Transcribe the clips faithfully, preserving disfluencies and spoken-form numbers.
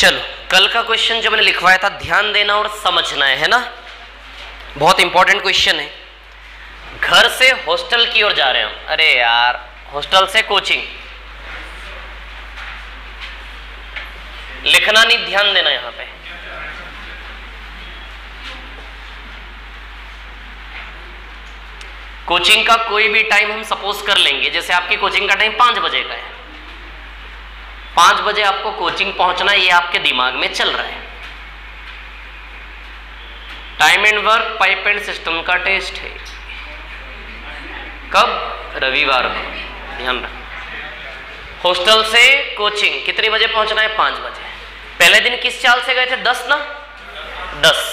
चलो कल का क्वेश्चन जो मैंने लिखवाया था ध्यान देना और समझना है, है ना। बहुत इंपॉर्टेंट क्वेश्चन है। घर से हॉस्टल की ओर जा रहे हैं हम, अरे यार हॉस्टल से कोचिंग, लिखना नहीं, ध्यान देना यहां पे। कोचिंग का कोई भी टाइम हम सपोज कर लेंगे, जैसे आपकी कोचिंग का टाइम पांच बजे का है, पांच बजे आपको कोचिंग पहुंचना, ये आपके दिमाग में चल रहा है। Time and work pipe and system का टेस्ट है, कब? रविवार को, ध्यान रख। हॉस्टल से कोचिंग कितने बजे पहुंचना है? पांच बजे। पहले दिन किस चाल से गए थे? दस ना, दस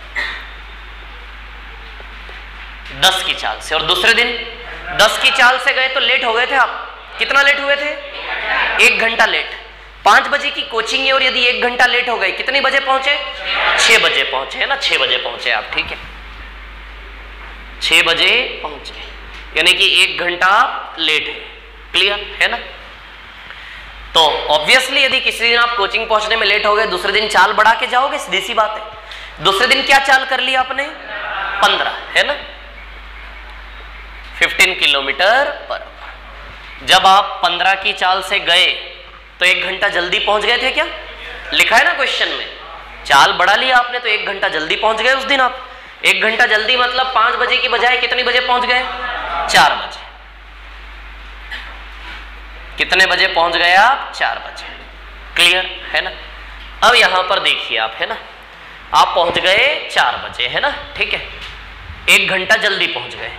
दस की चाल से। और दूसरे दिन दस की चाल से गए तो लेट हो गए थे आप, कितना लेट हुए थे? एक घंटा लेट। पांच बजे की कोचिंग है और यदि एक घंटा लेट हो गए, कितने बजे पहुंचे? छह बजे पहुंचे, है ना, छह बजे पहुंचे आप, ठीक है, छह बजे पहुंचे, यानी कि एक घंटा लेट है। क्लियर है ना। तो ऑब्वियसली यदि किसी दिन आप कोचिंग पहुंचने में लेट हो गए, दूसरे दिन चाल बढ़ा के जाओगे, सीधी सी बात है। दूसरे दिन क्या चाल कर ली आपने? पंद्रह, है ना, फिफ्टीन किलोमीटर पर आवर। जब आप पंद्रह की चाल से गए तो एक घंटा जल्दी पहुंच गए थे क्या? लिखा है ना क्वेश्चन में, चाल बढ़ा लिया आपने तो एक घंटा जल्दी पहुंच गए उस दिन आप। एक घंटा जल्दी मतलब पांच बजे की बजाय कितने बजे पहुंच गए? चार बजे। कितने बजे पहुंच गए आप? चार बजे। क्लियर है ना। अब यहां पर देखिए आप, है ना, आप पहुंच गए चार बजे, है ना, ठीक है, एक घंटा जल्दी पहुंच गए।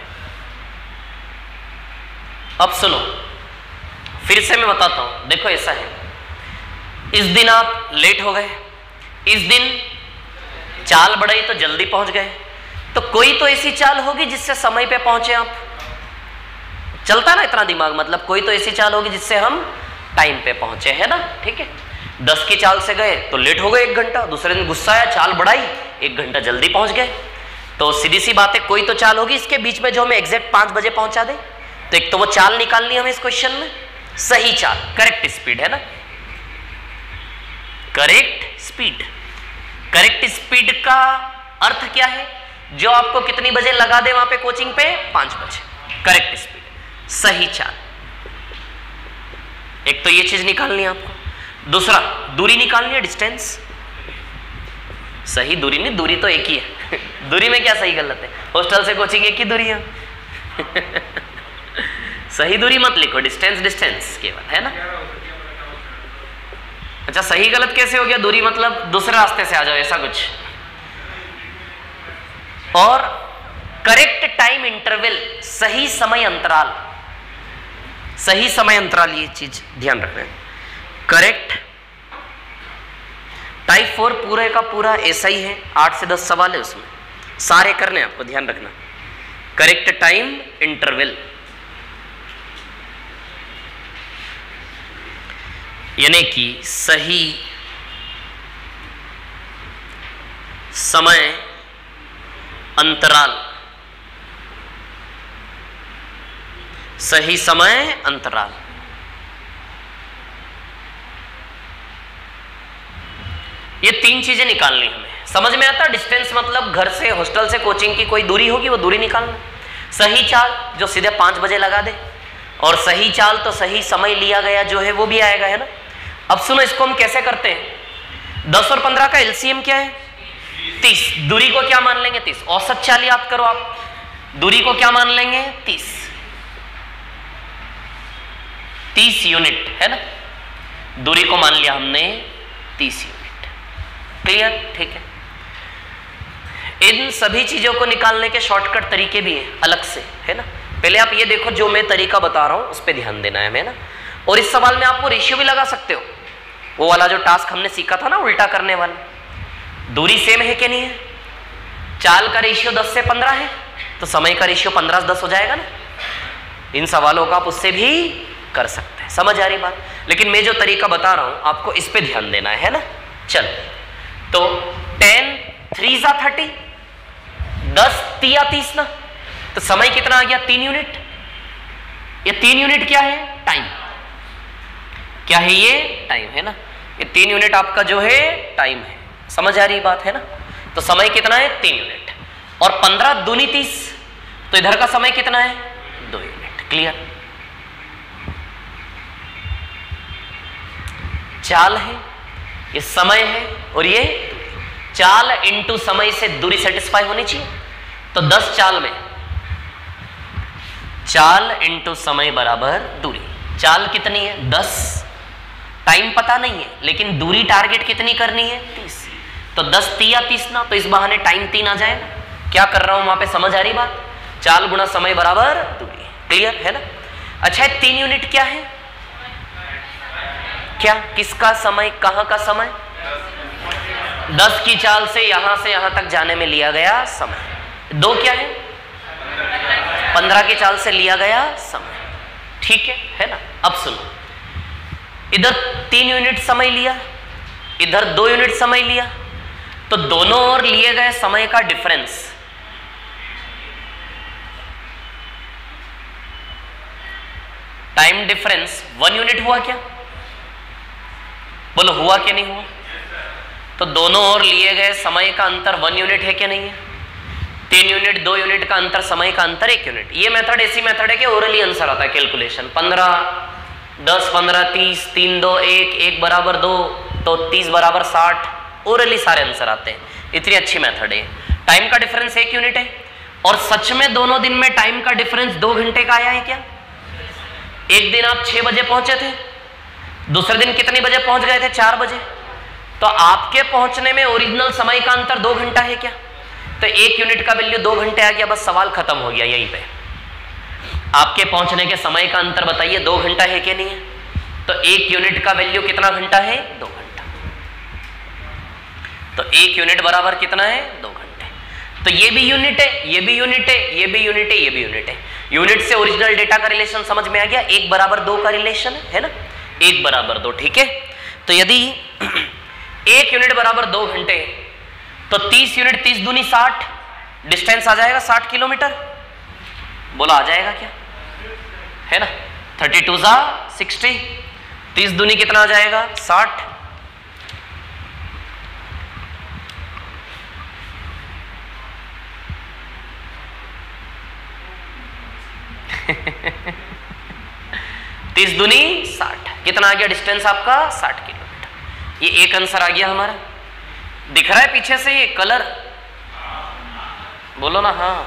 अब सुनो, फिर से मैं बताता हूं, देखो ऐसा है, इस दिन आप लेट हो गए, इस दिन चाल बढ़ाई तो जल्दी पहुंच गए, तो कोई तो ऐसी चाल होगी जिससे समय पे पहुंचे आप। चलता ना इतना दिमाग, मतलब कोई तो ऐसी चाल होगी जिससे हम टाइम पे पहुंचे, है ना, ठीक है। दस की चाल से गए तो लेट हो गए एक घंटा, दूसरे दिन गुस्सा आया, चाल बढ़ाई, एक घंटा जल्दी पहुंच गए। तो सीधी सी बात है, कोई तो चाल होगी इसके बीच में जो हमें एग्जैक्ट पांच बजे पहुंचा दे। तो एक तो वो चाल निकालनी है हमें इस क्वेश्चन में, सही चाल, करेक्ट स्पीड, है ना, करेक्ट स्पीड। करेक्ट स्पीड का अर्थ क्या है? जो आपको कितनी बजे लगा दे वहां पे कोचिंग पे? पांच बजे, करेक्ट स्पीड, सही चाल। एक तो ये चीज निकालनी है आपको। दूसरा, दूरी निकालनी है, डिस्टेंस। सही दूरी नहीं, दूरी तो एक ही है दूरी में क्या सही गलत है? हॉस्टल से कोचिंग एक ही दूरी है सही दूरी मत लिखो, डिस्टेंस डिस्टेंस केवल, है ना। अच्छा, सही गलत कैसे हो गया? दूरी मतलब दूसरे रास्ते से आ जाओ, ऐसा कुछ। और करेक्ट टाइम इंटरवल, सही समय अंतराल, सही समय अंतराल, ये चीज ध्यान रखना है। करेक्ट टाइप फोर पूरे का पूरा ऐसा ही है, आठ से दस सवाल है उसमें, सारे करने आपको, ध्यान रखना। करेक्ट टाइम इंटरवल यानी कि सही समय अंतराल, सही समय अंतराल। ये तीन चीजें निकालनी हमें। समझ में आता? डिस्टेंस मतलब घर से हॉस्टल से कोचिंग की कोई दूरी होगी, वो दूरी निकालना। सही चाल जो सीधे पांच बजे लगा दे, और सही चाल तो सही समय लिया गया जो है वो भी आएगा, है ना। अब सुनो, इसको हम कैसे करते हैं? दस और पंद्रह का एलसीएम क्या है? तीस। दूरी को क्या मान लेंगे? तीस। औसत चाल याद करो आप, दूरी को क्या मान लेंगे? तीस, तीस यूनिट, है ना। दूरी को मान लिया हमने तीस यूनिट। क्लियर? ठीक है। इन सभी चीजों को निकालने के शॉर्टकट तरीके भी हैं अलग से, है ना। पहले आप ये देखो, जो मैं तरीका बता रहा हूं उस पर ध्यान देना है हमें ना। और इस सवाल में आपको रेशियो भी लगा सकते हो, वो वाला जो टास्क हमने सीखा था ना उल्टा करने वाला। दूरी सेम है कि नहीं है? चाल का रेशियो दस से पंद्रह है, तो समय का रेशियो पंद्रह से दस हो जाएगा ना। इन सवालों का आप उससे भी कर सकते हैं। समझ आ रही बात? लेकिन मैं जो तरीका बता रहा हूं आपको इस पे ध्यान देना है, है ना। चल, तो टेन थ्री जा थर्टी, दस तिया तीस ना, तो समय कितना आ गया? तीन यूनिट। ये तीन यूनिट क्या है? टाइम। क्या है ये? टाइम, है ना। ये तीन यूनिट आपका जो है टाइम है। समझ आ रही बात है ना? तो समय कितना है? तीन यूनिट। और पंद्रह दूनी तीस, तो इधर का समय कितना है? दो यूनिट। क्लियर? चाल है, ये समय है, और ये चाल इंटू समय से दूरी सेटिस्फाई होनी चाहिए। तो दस चाल में चाल इंटू समय बराबर दूरी। चाल कितनी है? दस। टाइम पता नहीं है, लेकिन दूरी टारगेट कितनी करनी है? तीस। तो दस तिया तीस ना, तो इस बहाने टाइम तीन आ जाएगा। क्या कर रहा हूं वहां पे? समझ आ रही बात? चाल गुणा समय बराबर दूरी। क्लियर है ना? अच्छा, तीन यूनिट क्या है? क्या? किसका समय? कहां का समय? दस की चाल से यहां से यहां तक जाने में लिया गया समय। दो क्या है? पंद्रह की चाल से लिया गया समय। ठीक है, है ना? अब सुनो, इधर तीन यूनिट समय लिया, इधर दो यूनिट समय लिया, तो दोनों ओर लिए गए समय का difference time difference one unit हुआ क्या? बोलो, हुआ कि नहीं हुआ? तो दोनों ओर लिए गए समय का अंतर वन यूनिट है क्या नहीं है? तीन यूनिट दो यूनिट का अंतर, समय का अंतर एक यूनिट। ये मेथड ऐसी मेथड है कि ओरली आंसर आता है कैलकुलेशन। पंद्रह दस पंद्रह तीस, तीन दो एक, एक बराबर दो, तो तीस बराबर साठ, ओरली सारे आंसर आते हैं। इतनी अच्छी मेथड है। टाइम का डिफरेंस एक यूनिट है, और सच में दोनों दिन में टाइम का डिफरेंस दो घंटे का आया है क्या? एक दिन आप छह बजे पहुंचे थे, दूसरे दिन कितने बजे पहुंच गए थे? चार बजे। तो आपके पहुंचने में ओरिजिनल समय का अंतर दो घंटा है क्या? तो एक यूनिट का वैल्यू दो घंटे आ गया, बस सवाल खत्म हो गया यहीं पे। आपके पहुंचने के समय का अंतर बताइए, दो घंटा है कि नहीं है? तो एक यूनिट का वैल्यू कितना घंटा है? दो घंटा। तो एक यूनिट बराबर कितना है? दो घंटे। तो ये भी यूनिट है, ये भी यूनिट है, ये भी यूनिट है, ये भी यूनिट है। यूनिट से ओरिजिनल डेटा का रिलेशन समझ में आ गया? एक बराबर दो का रिलेशन है, है ना? एक बराबर दो। ठीक है, तो यदि एक यूनिट बराबर दो घंटे, तो तीस यूनिट, तीस दूनी साठ, डिस्टेंस आ जाएगा साठ किलोमीटर। बोला आ जाएगा क्या? है ना? थर्टी टू जा सिक्सटी, तीस दूनी कितना आ जाएगा? साठ। तीस दूनी साठ, कितना आ गया डिस्टेंस आपका? साठ किलोमीटर। ये एक आंसर आ गया हमारा। दिख रहा है पीछे से ये कलर? बोलो ना हाँ।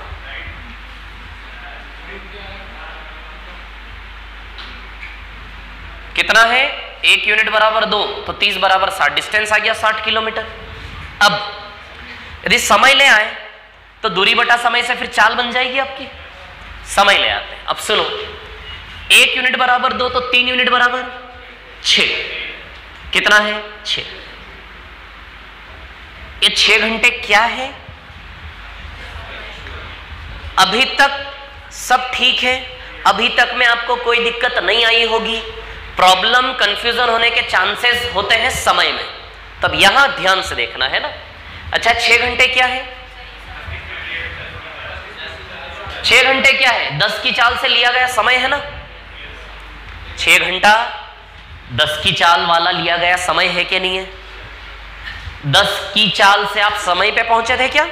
कितना है? एक यूनिट बराबर दो, तो तीस बराबर साठ, डिस्टेंस आ गया साठ किलोमीटर। अब यदि समय ले आए तो दूरी बटा समय से फिर चाल बन जाएगी आपकी। समय ले आते हैं। अब सुनो, एक यूनिट बराबर दो, तो तीन यूनिट बराबर छह। कितना है? छह। ये छह घंटे क्या है? अभी तक सब ठीक है, अभी तक में आपको कोई दिक्कत नहीं आई होगी। प्रॉब्लम, कंफ्यूजन होने के चांसेस होते हैं समय में, तब यहां ध्यान से देखना है ना। अच्छा, छह घंटे क्या है? छह घंटे क्या है? दस की चाल से लिया गया समय है ना। छह घंटा दस की चाल वाला लिया गया समय है कि नहीं है? दस की चाल से आप समय पे पहुंचे थे क्या?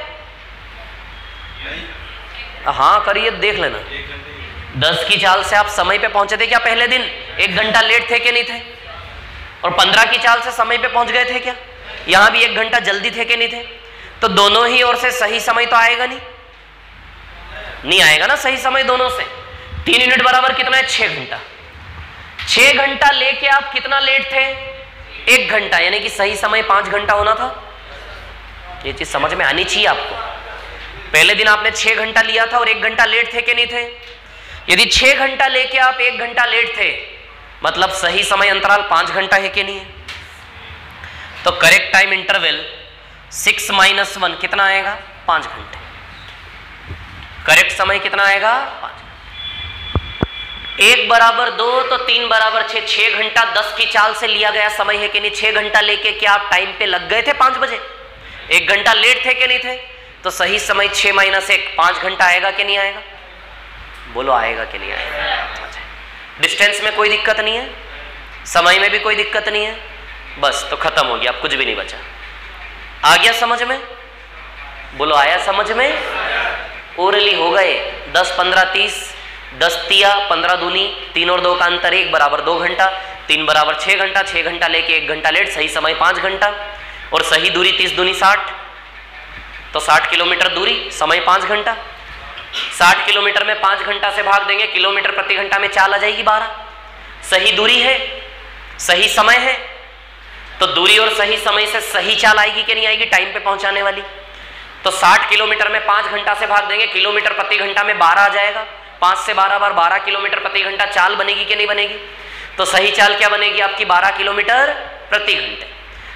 हाँ करिए, देख लेना। दस की चाल से आप समय पे पहुंचे थे क्या पहले दिन? एक घंटा लेट थे कि नहीं थे? और पंद्रह की चाल से समय पे पहुंच गए थे क्या? यहां भी एक घंटा जल्दी थे कि नहीं थे? तो दोनों ही ओर से सही समय तो आएगा नहीं, नहीं आएगा ना सही समय दोनों से। तीन यूनिट बराबर कितना है? छह घंटा। छह घंटा लेके आप कितना लेट थे? एक घंटा, यानी कि सही समय पांच घंटा होना था। ये चीज समझ में आनी चाहिए आपको। पहले दिन आपने छह घंटा लिया था और एक घंटा लेट थे कि नहीं थे? यदि छह घंटा लेके आप एक घंटा लेट थे, मतलब सही समय अंतराल पांच घंटा है कि नहीं है? तो correct time interval six minus one कितना आएगा? पांच घंटे। करेक्ट समय कितना आएगा? पांच। एक बराबर दो, तो तीन बराबर छह। छह घंटा दस की चाल से लिया गया समय है कि नहीं? छह घंटा लेके क्या आप टाइम पे लग गए थे पांच बजे? एक घंटा लेट थे कि नहीं थे? तो सही समय छह माइनस एक, पांच घंटा आएगा कि नहीं आएगा? बोलो आएगा कि नहीं आएगा? डिस्टेंस में कोई दिक्कत नहीं है, समय में भी कोई दिक्कत नहीं है, बस तो खत्म हो गया, अब कुछ भी नहीं बचा। आ गया समझ में? बोलो आया समझ में? ओरली हो गए दस पंद्रह तीस, दस तिया पंद्रह दूनी, तीन और दो का अंतर एक बराबर दो घंटा, तीन बराबर छः घंटा, छः घंटा लेके एक घंटा लेट, सही समय पाँच घंटा, और सही दूरी तीस दूनी साठ, तो साठ किलोमीटर दूरी, समय पाँच घंटा। साठ किलोमीटर में पाँच घंटा से भाग देंगे, किलोमीटर प्रति घंटा में चाल आ जाएगी बारह। सही दूरी है, सही समय है, तो दूरी और सही समय से सही चाल आएगी कि नहीं आएगी टाइम पे पहुंचाने वाली। तो साठ किलोमीटर में पाँच घंटा से भाग देंगे, किलोमीटर प्रति घंटा में बारह आ जाएगा, पाँच से बारह बार बारह किलोमीटर प्रति घंटा, चाल बनेगी कि नहीं बनेगी? तो सही चाल क्या बनेगी आपकी? बारह किलोमीटर प्रति घंटे।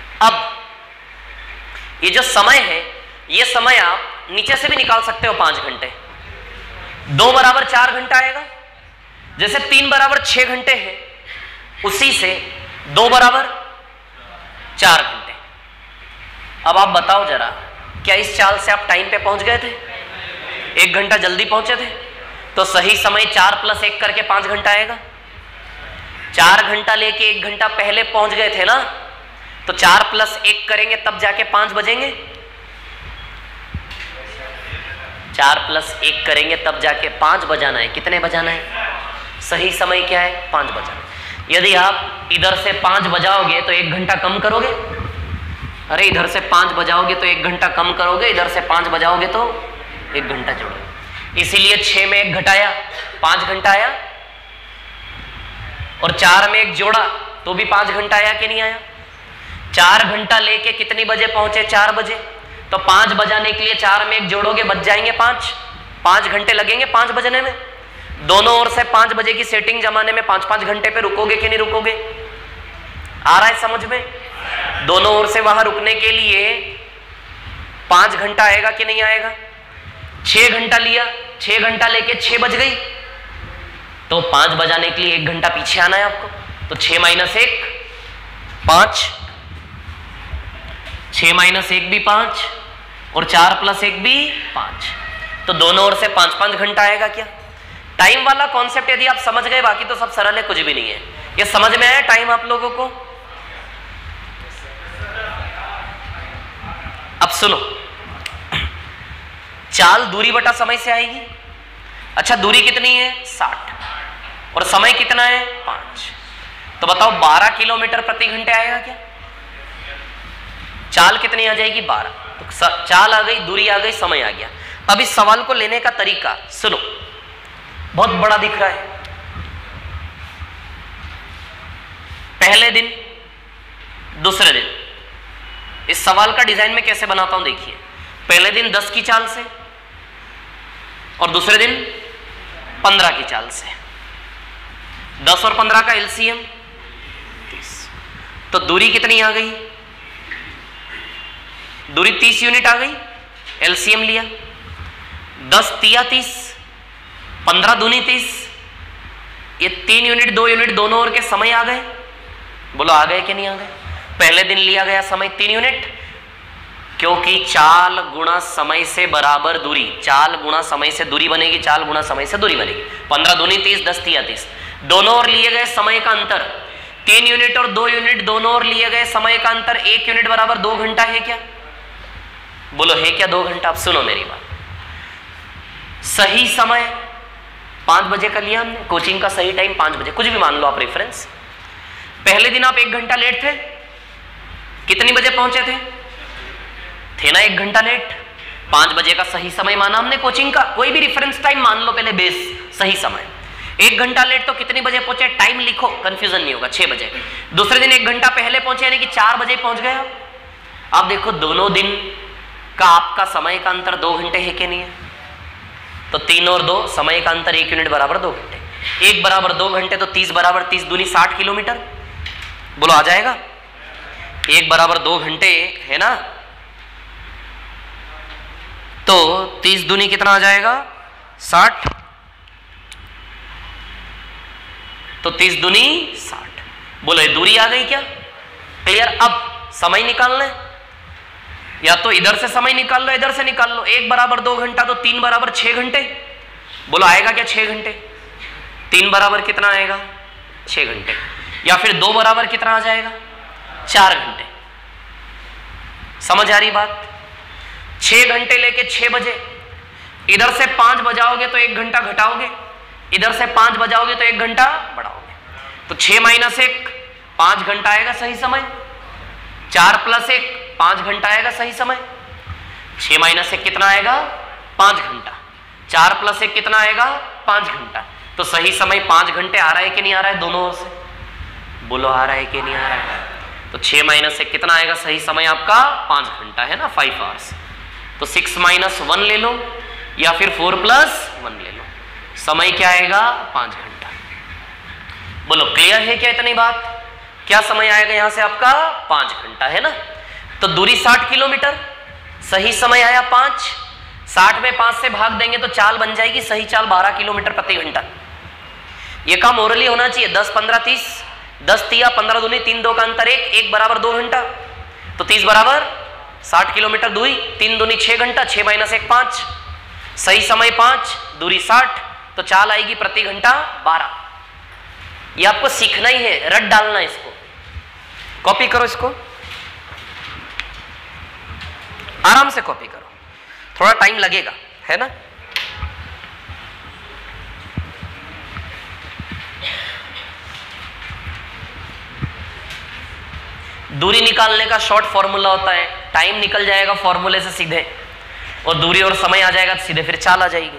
अब ये जो समय है, ये समय आप नीचे से भी निकाल सकते हो, पाँच घंटे, दो बराबर चार घंटा आएगा, जैसे तीन बराबर छः घंटे है, उसी से दो बराबर चार घंटे। अब आप बताओ जरा, क्या इस चाल से आप टाइम पे पहुंच गए थे? एक घंटा जल्दी पहुंचे थे? तो सही समय चार प्लस एक करके पांच घंटा आएगा। चार घंटा लेके एक घंटा पहले पहुंच गए थे ना, तो चार प्लस एक करेंगे तब जाके पांच बजेंगे। चार प्लस एक करेंगे तब जाके पांच बजाना है। कितने बजाना है? सही समय क्या है? पांच बजाना। यदि आप इधर से पांच बजाओगे तो एक घंटा कम करोगे, अरे इधर से पांच बजाओगे तो एक घंटा कम करोगे, इधर से पांच बजाओगे तो एक घंटा जोड़ोगे। इसीलिए छह में एक घटाया, पांच घंटा आया, और चार में एक जोड़ा तो भी पांच घंटा आया कि नहीं आया? चार घंटा लेके कितनी बजे पहुंचे? चार बजे। तो पांच बजाने के लिए चार में एक जोड़ोगे, बज जाएंगे पांच, पांच घंटे लगेंगे पांच बजने में। दोनों ओर से पांच बजे की सेटिंग जमाने में पांच पांच घंटे पे रुकोगे कि नहीं रुकोगे? आ रहा है समझ में? दोनों ओर से वहां रुकने के लिए पांच घंटा आएगा कि नहीं आएगा? छह घंटा लिया, छह घंटा लेके छह बज गई, तो पांच बजाने के लिए एक घंटा पीछे आना है आपको। तो छह माइनस एक पांच, छह माइनस एक भी पांच, और चार प्लस एक भी पांच, तो दोनों ओर से पांच पांच घंटा आएगा क्या? टाइम वाला कॉन्सेप्ट यदि आप समझ गए, बाकी तो सब सरल है, कुछ भी नहीं है। ये समझ में आया टाइम आप लोगों को? अब सुनो, चाल दूरी बटा समय से आएगी। अच्छा, दूरी कितनी है? साठ, और समय कितना है? पांच। तो बताओ बारह किलोमीटर प्रति घंटे आएगा क्या? चाल कितनी आ जाएगी? बारह। तो चाल आ गई, दूरी आ गई, समय आ गया। अब इस सवाल को लेने का तरीका सुनो, बहुत बड़ा दिख रहा है। पहले दिन, दूसरे दिन, इस सवाल का डिजाइन में कैसे बनाता हूं देखिए। पहले दिन दस की चाल से और दूसरे दिन पंद्रह की चाल से। दस और पंद्रह का एलसीएम तीस, तो दूरी कितनी आ गई? दूरी तीस यूनिट आ गई, एलसीएम लिया। दस तिया तीस, पंद्रह दूनी तीस, ये तीन यूनिट दो यूनिट दोनों ओर के समय आ गए। बोलो आ गए कि नहीं आ गए? पहले दिन लिया गया समय तीन यूनिट, क्योंकि चाल गुणा समय से बराबर दूरी, चाल गुणा समय से दूरी बनेगी, चाल गुणा समय से दूरी बनेगी। पंद्रह दूनी तीस, दस तिया तीस, दोनों ओर लिए गए समय का अंतर तीन यूनिट और दो यूनिट, दोनों ओर लिए गए समय का अंतर एक यूनिट बराबर दो घंटा है क्या? बोलो है क्या दो घंटा? अब सुनो मेरी बात। सही समय पांच बजे का लिया हमने, कोचिंग का सही टाइम पांच बजे, कुछ भी मान लो आप रेफरेंस। पहले दिन आप एक घंटा लेट थे, कितनी बजे पहुंचे थे? थे ना एक घंटा लेट। पांच बजे का सही समय माना हमने कोचिंग का, कोई भी रेफरेंस टाइम मान लो पहले बेस, सही समय। एक घंटा लेट तो कितनी बजे पहुंचे? टाइम लिखो, कंफ्यूजन नहीं होगा, छह बजे। दूसरे दिन एक घंटा पहले पहुंचे, यानी कि चार बजे पहुंच गए आप। आप देखो दोनों दिन का आपका समय का अंतर दो घंटे है कि नहीं है? तो तीन और दो, समय का अंतर एक यूनिट बराबर दो घंटे। एक बराबर दो घंटे, तो तीस बराबर तीस दूनी साठ किलोमीटर। बोलो आ जाएगा? एक बराबर दो घंटे है ना, तो तीस दूनी कितना आ जाएगा? साठ, तो तीस दूनी साठ। बोलो दूरी आ गई क्या? क्लियर? अब समय निकालना है, या तो इधर से समय निकाल लो, इधर से निकाल लो। एक बराबर दो घंटा, तो तीन बराबर छह घंटे। बोलो आएगा क्या छह घंटे? तीन बराबर कितना आएगा? छह घंटे। या फिर दो बराबर कितना आ जाएगा? चार घंटे। समझ आ रही बात? छह घंटे लेके छह बजे, इधर से पांच बजाओगे तो एक घंटा घटाओगे, इधर से पांच बजाओगे तो एक घंटा बढ़ाओगे, तो छह माइनस एक पांच घंटा आएगा सही समय। चार प्लस एक पांच घंटा आएगा सही समय। छह माइनस एक कितना आएगा? पांच घंटा। चार प्लस एक कितना आएगा? पांच घंटा। तो सही समय पांच घंटे आ रहा है कि नहीं आ रहा है? दोनों ओर से बोलो, आ रहा है कि नहीं आ रहा है? तो छह माइनस एक कितना आएगा सही समय आपका? पांच घंटा है ना, फाइव आवर्स। तो सिक्स माइनस वन ले लो या फिर फोर प्लस वन ले लो, समय क्या आएगा? पांच घंटा। बोलो क्लियर है क्या इतनी बात? क्या समय आएगा यहां से आपका? पांच घंटा है ना। तो दूरी साठ किलोमीटर, सही समय आया पांच। साठ में पांच से भाग देंगे तो चाल बन जाएगी, सही चाल बारह किलोमीटर प्रति घंटा। यह काम ओरली होना चाहिए। दस पंद्रह तीस, दस तिया पंद्रह दूनी तीन, दो का अंतर एक, एक बराबर दो घंटा, तो तीस बराबर साठ किलोमीटर दूरी, तीन दूनी छह घंटा, छह माइनस एक पांच, सही समय पांच, दूरी साठ, तो चाल आएगी प्रति घंटा बारह। ये आपको सीखना ही है, रट डालना इसको, कॉपी करो इसको, आराम से कॉपी करो, थोड़ा टाइम लगेगा है ना। दूरी निकालने का शॉर्ट फॉर्मूला होता है, टाइम निकल जाएगा फॉर्मूले से सीधे, और दूरी और समय आ जाएगा तो सीधे फिर चाल आ जाएगी।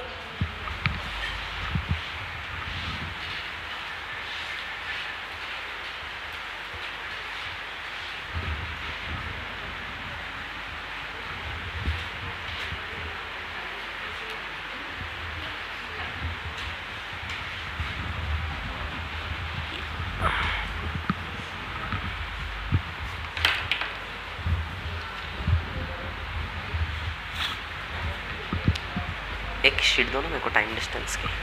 एक शीट दो ना मेरे को टाइम डिस्टेंस की।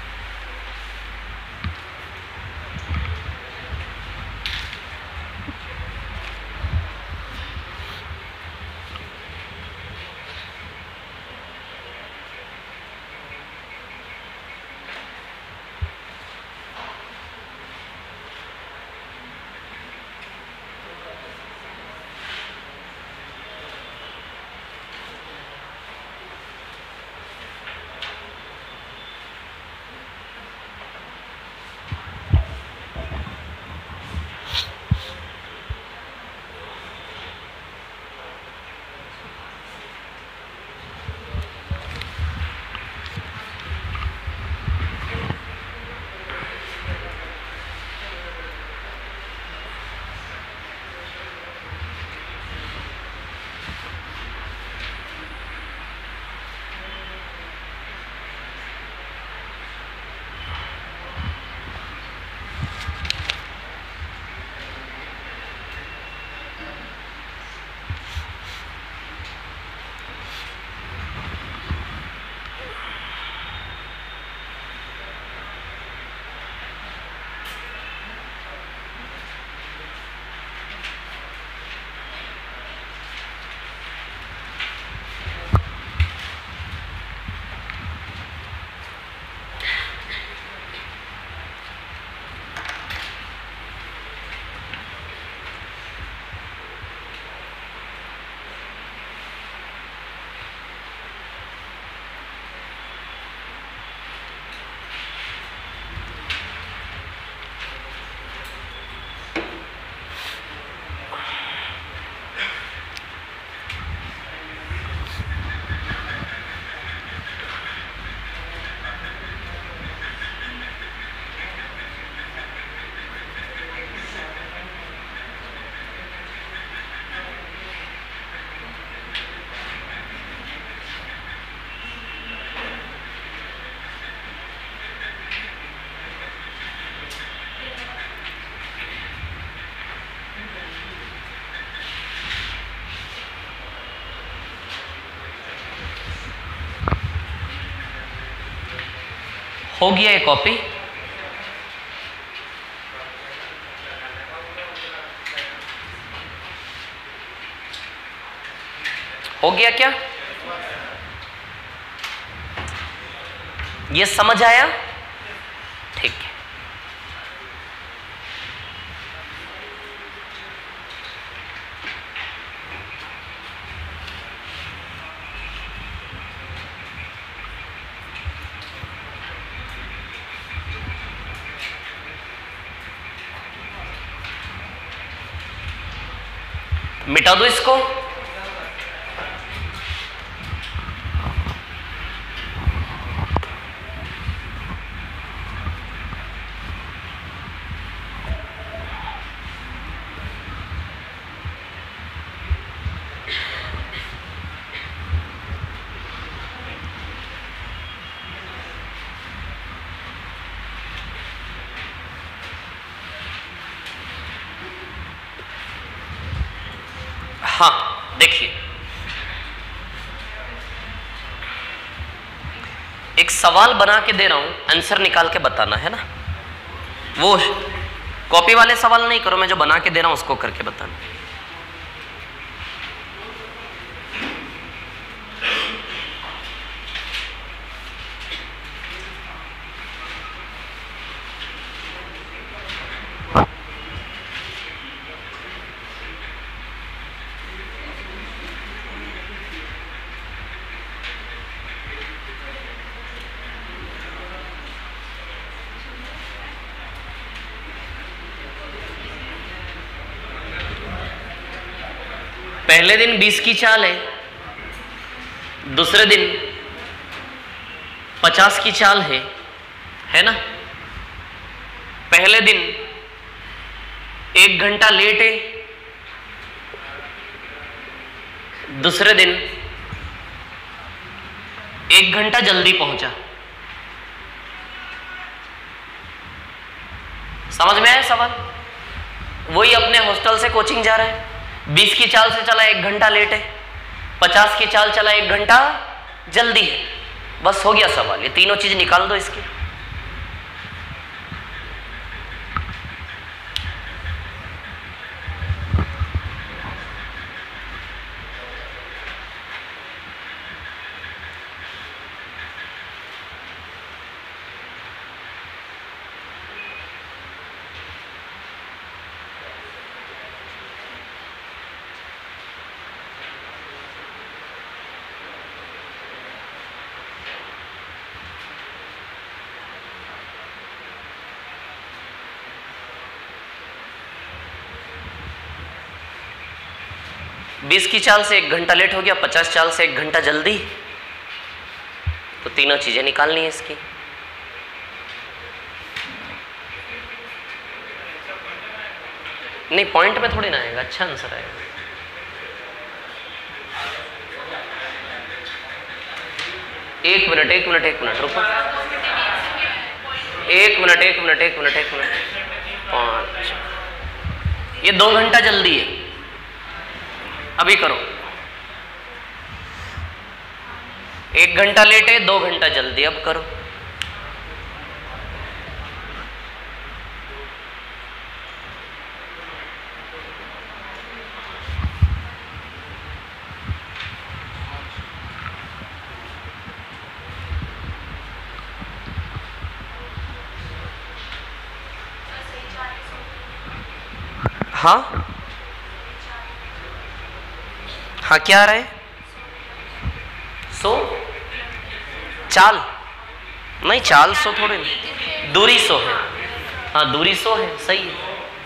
हो गया ये कॉपी? हो गया क्या? ये समझ आया? ठीक है। मिटा दो इसको, हाँ देखिए एक सवाल बना के दे रहा हूं, आंसर निकाल के बताना है ना। वो कॉपी वाले सवाल नहीं करो, मैं जो बना के दे रहा हूं उसको करके बताना। पहले दिन बीस की चाल है, दूसरे दिन पचास की चाल है, है ना। पहले दिन एक घंटा लेट है, दूसरे दिन एक घंटा जल्दी पहुंचा। समझ में आया सवाल? वही अपने हॉस्टल से कोचिंग जा रहा है, बीस की चाल से चला एक घंटा लेट है, पचास की चाल चला एक घंटा जल्दी है। बस हो गया सवाल, ये तीनों चीज निकाल दो इसकी। बीस की चाल से एक घंटा लेट हो गया, पचास चाल से एक घंटा जल्दी, तो तीनों चीजें निकालनी है इसकी। नहीं पॉइंट में थोड़ी ना आएगा, अच्छा आंसर आएगा। एक मिनट एक मिनट एक मिनट रुको, एक मिनट एक मिनट एक मिनट एक मिनट पाँच, ये दो घंटा जल्दी है, अभी करो। एक घंटा लेट है, दो घंटा जल्दी, अब करो। हाँ हाँ क्या आ रहा है? सो चाल नहीं, चाल सो थोड़े नहीं, दूरी सो है। हाँ दूरी सो है, सही है।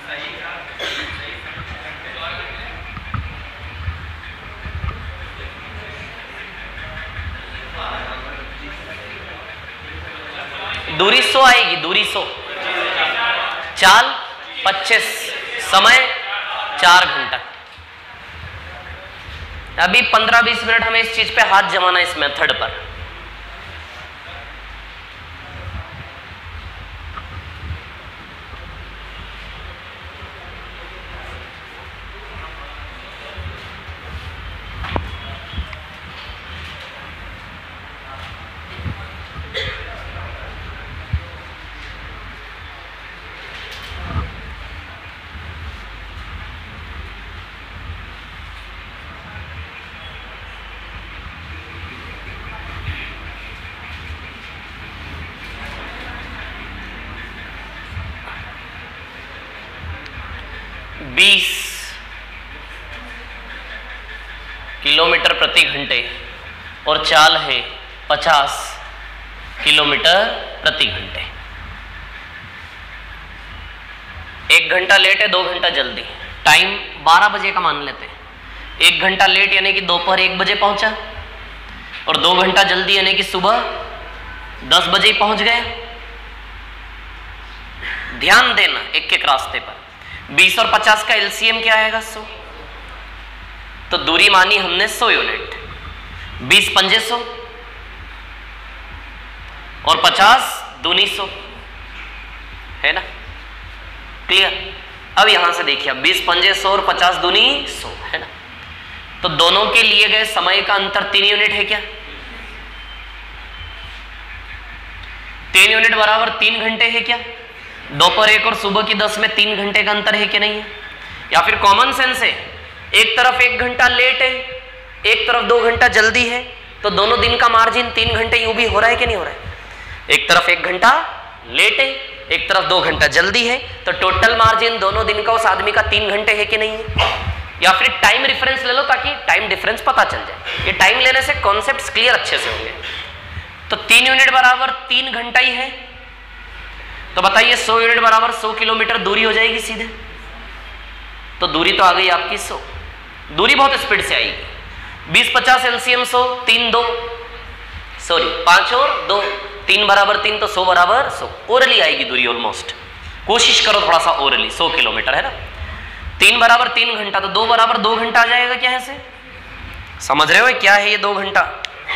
दूरी सो आएगी, दूरी सो। चाल पच्चीस, समय चार घंटा। अभी पंद्रह बीस मिनट हमें इस चीज पे हाथ जमाना, इस मेथड पर। बीस किलोमीटर प्रति घंटे और चाल है पचास किलोमीटर प्रति घंटे। एक घंटा लेट है, दो घंटा जल्दी। टाइम बारह बजे का मान लेते हैं। एक घंटा लेट यानी कि दोपहर एक बजे पहुंचा, और दो घंटा जल्दी यानी कि सुबह दस बजे ही पहुंच गया। ध्यान देना एक एक रास्ते पर। बीस और पचास का एलसीएम क्या आएगा? सौ। तो दूरी मानी हमने सौ यूनिट, बीस पंजे सौ और पचास दूनी सौ, है ना? क्लियर? अब यहां से देखिए, बीस पंजे सौ और पचास दूनी सौ, है ना? तो दोनों के लिए गए समय का अंतर तीन यूनिट है क्या? तीन यूनिट बराबर तीन घंटे है क्या? दोपहर एक और सुबह की दस में तीन घंटे का अंतर है कि नहीं है? या फिर कॉमन सेंस है, एक तरफ एक घंटा लेट है, एक तरफ दो घंटा जल्दी है, तो दोनों दिन का मार्जिन तीन घंटे यूं भी हो रहा है कि नहीं हो रहा है? एक तरफ एक घंटा लेट है, एक तरफ दो घंटा जल्दी है, तो टोटल मार्जिन दोनों दिन का उस आदमी का तीन घंटे है कि नहीं है? या फिर टाइम रेफरेंस ले लो ताकि टाइम डिफरेंस पता चल जाए। ये टाइम लेने से कॉन्सेप्ट्स क्लियर अच्छे से होंगे। तो तीन यूनिट बराबर तीन घंटा ही है, तो बताइए सौ यूनिट बराबर सौ किलोमीटर दूरी हो जाएगी सीधे। तो दूरी तो आ गई आपकी सौ, दूरी बहुत स्पीड से आएगी। बीस पचास एलसीएम सौ, तीन दो सॉरी पांच और दो, तीन बराबर तीन, तो सौ बराबर सौ। ओरली आएगी दूरी ऑलमोस्ट, कोशिश करो थोड़ा सा ओरली, सौ किलोमीटर है ना। तीन बराबर तीन घंटा, तो दो बराबर दो घंटा आ जाएगा क्या? ऐसे समझ रहे हो क्या है ये दो घंटा?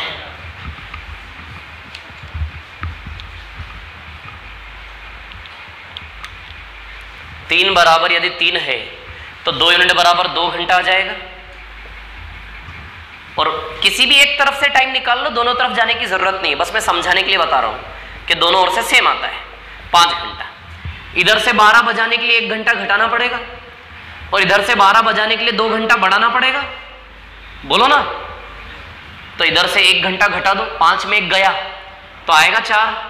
तीन बराबर यदि तीन है तो दो यूनिट बराबर दो घंटा आ जाएगा। और किसी भी एक तरफ से टाइम निकाल लो, दोनों तरफ जाने की जरूरत नहीं है, बस मैं समझाने के लिए बता रहा हूं कि दोनों ओर से सेम आता है। पांच घंटा, इधर से बारह बजाने के लिए एक घंटा घटाना पड़ेगा, और इधर से बारह बजाने के लिए दो घंटा बढ़ाना पड़ेगा, बोलो ना। तो इधर से एक घंटा घटा दो, पांच में एक गया तो आएगा चार।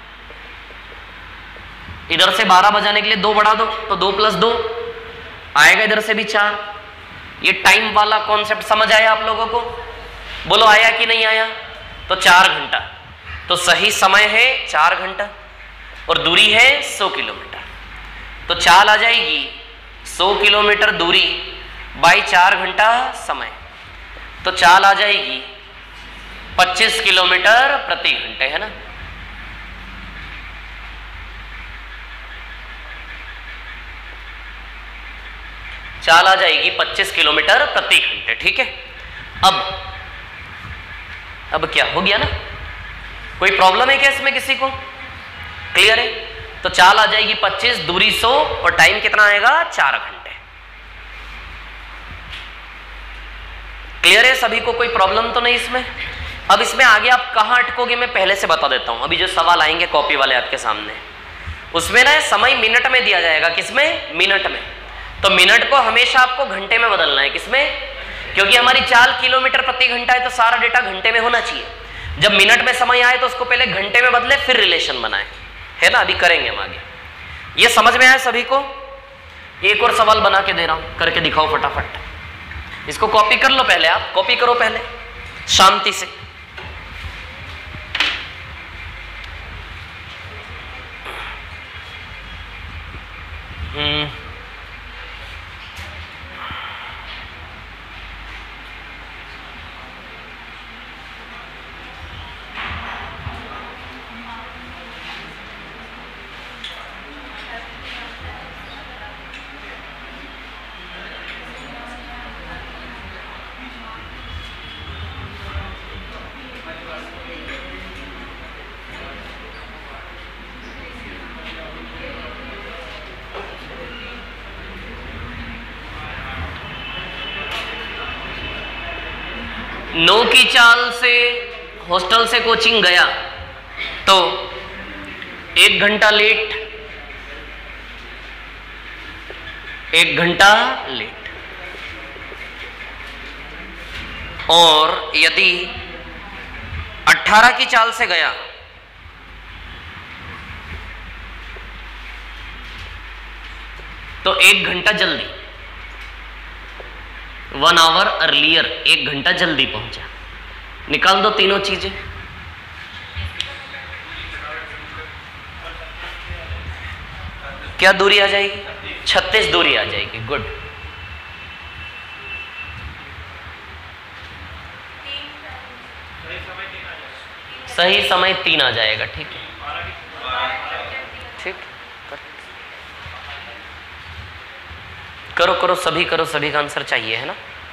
इधर से बारह बजाने के लिए दो बढ़ा दो, तो दो प्लस दो आएगा, इधर से भी चार। ये टाइम वाला कॉन्सेप्ट समझ आया आप लोगों को? बोलो आया कि नहीं आया? तो चार घंटा, तो सही समय है चार घंटा, और दूरी है सौ किलोमीटर। तो चाल आ जाएगी सौ किलोमीटर दूरी बाई चार घंटा समय, तो चाल आ जाएगी पच्चीस किलोमीटर प्रति घंटे, है ना? चाल आ जाएगी पच्चीस किलोमीटर प्रति घंटे, ठीक है। अब अब क्या हो गया ना? कोई प्रॉब्लम है क्या इसमें किसी को? क्लियर है? तो चाल आ जाएगी पच्चीस, दूरी सौ, और टाइम कितना आएगा? चार घंटे। क्लियर है सभी को? कोई प्रॉब्लम तो नहीं इसमें? अब इसमें आगे आप कहां अटकोगे मैं पहले से बता देता हूं। अभी जो सवाल आएंगे कॉपी वाले आपके सामने, उसमें ना समय मिनट में दिया जाएगा। किसमें? मिनट में। तो मिनट को हमेशा आपको घंटे में बदलना है। किसमें? क्योंकि हमारी चाल किलोमीटर प्रति घंटा है, तो सारा डेटा घंटे में होना चाहिए। जब मिनट में समय आए तो उसको पहले घंटे में बदले, फिर रिलेशन बनाए, है ना? अभी करेंगे हम आगे। ये समझ में आया सभी को? एक और सवाल बना के दे रहा हूं, करके दिखाओ फटाफट। इसको कॉपी कर लो पहले, आप कॉपी करो पहले शांति से। हम्म नौ की चाल से हॉस्टल से कोचिंग गया तो एक घंटा लेट, एक घंटा लेट। और यदि अठारह की चाल से गया तो एक घंटा जल्दी, वन आवर अर्लियर, एक घंटा जल्दी पहुंचा। निकाल दो तीनों चीजें। क्या दूरी आ जाएगी? छत्तीस दूरी आ जाएगी। गुड। सही समय तीन आ जाएगा। ठीक है, ठीक, करो करो सभी करो, सभी का आंसर चाहिए है ना।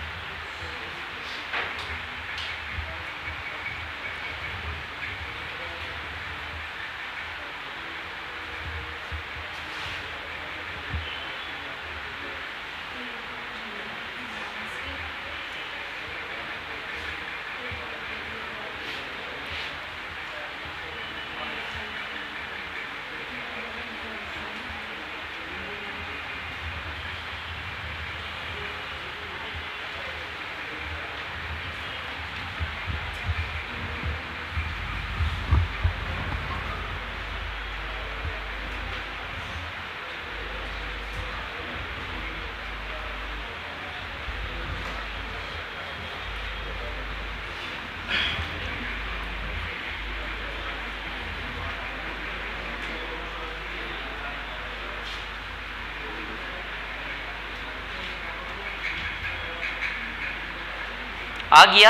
आ गया?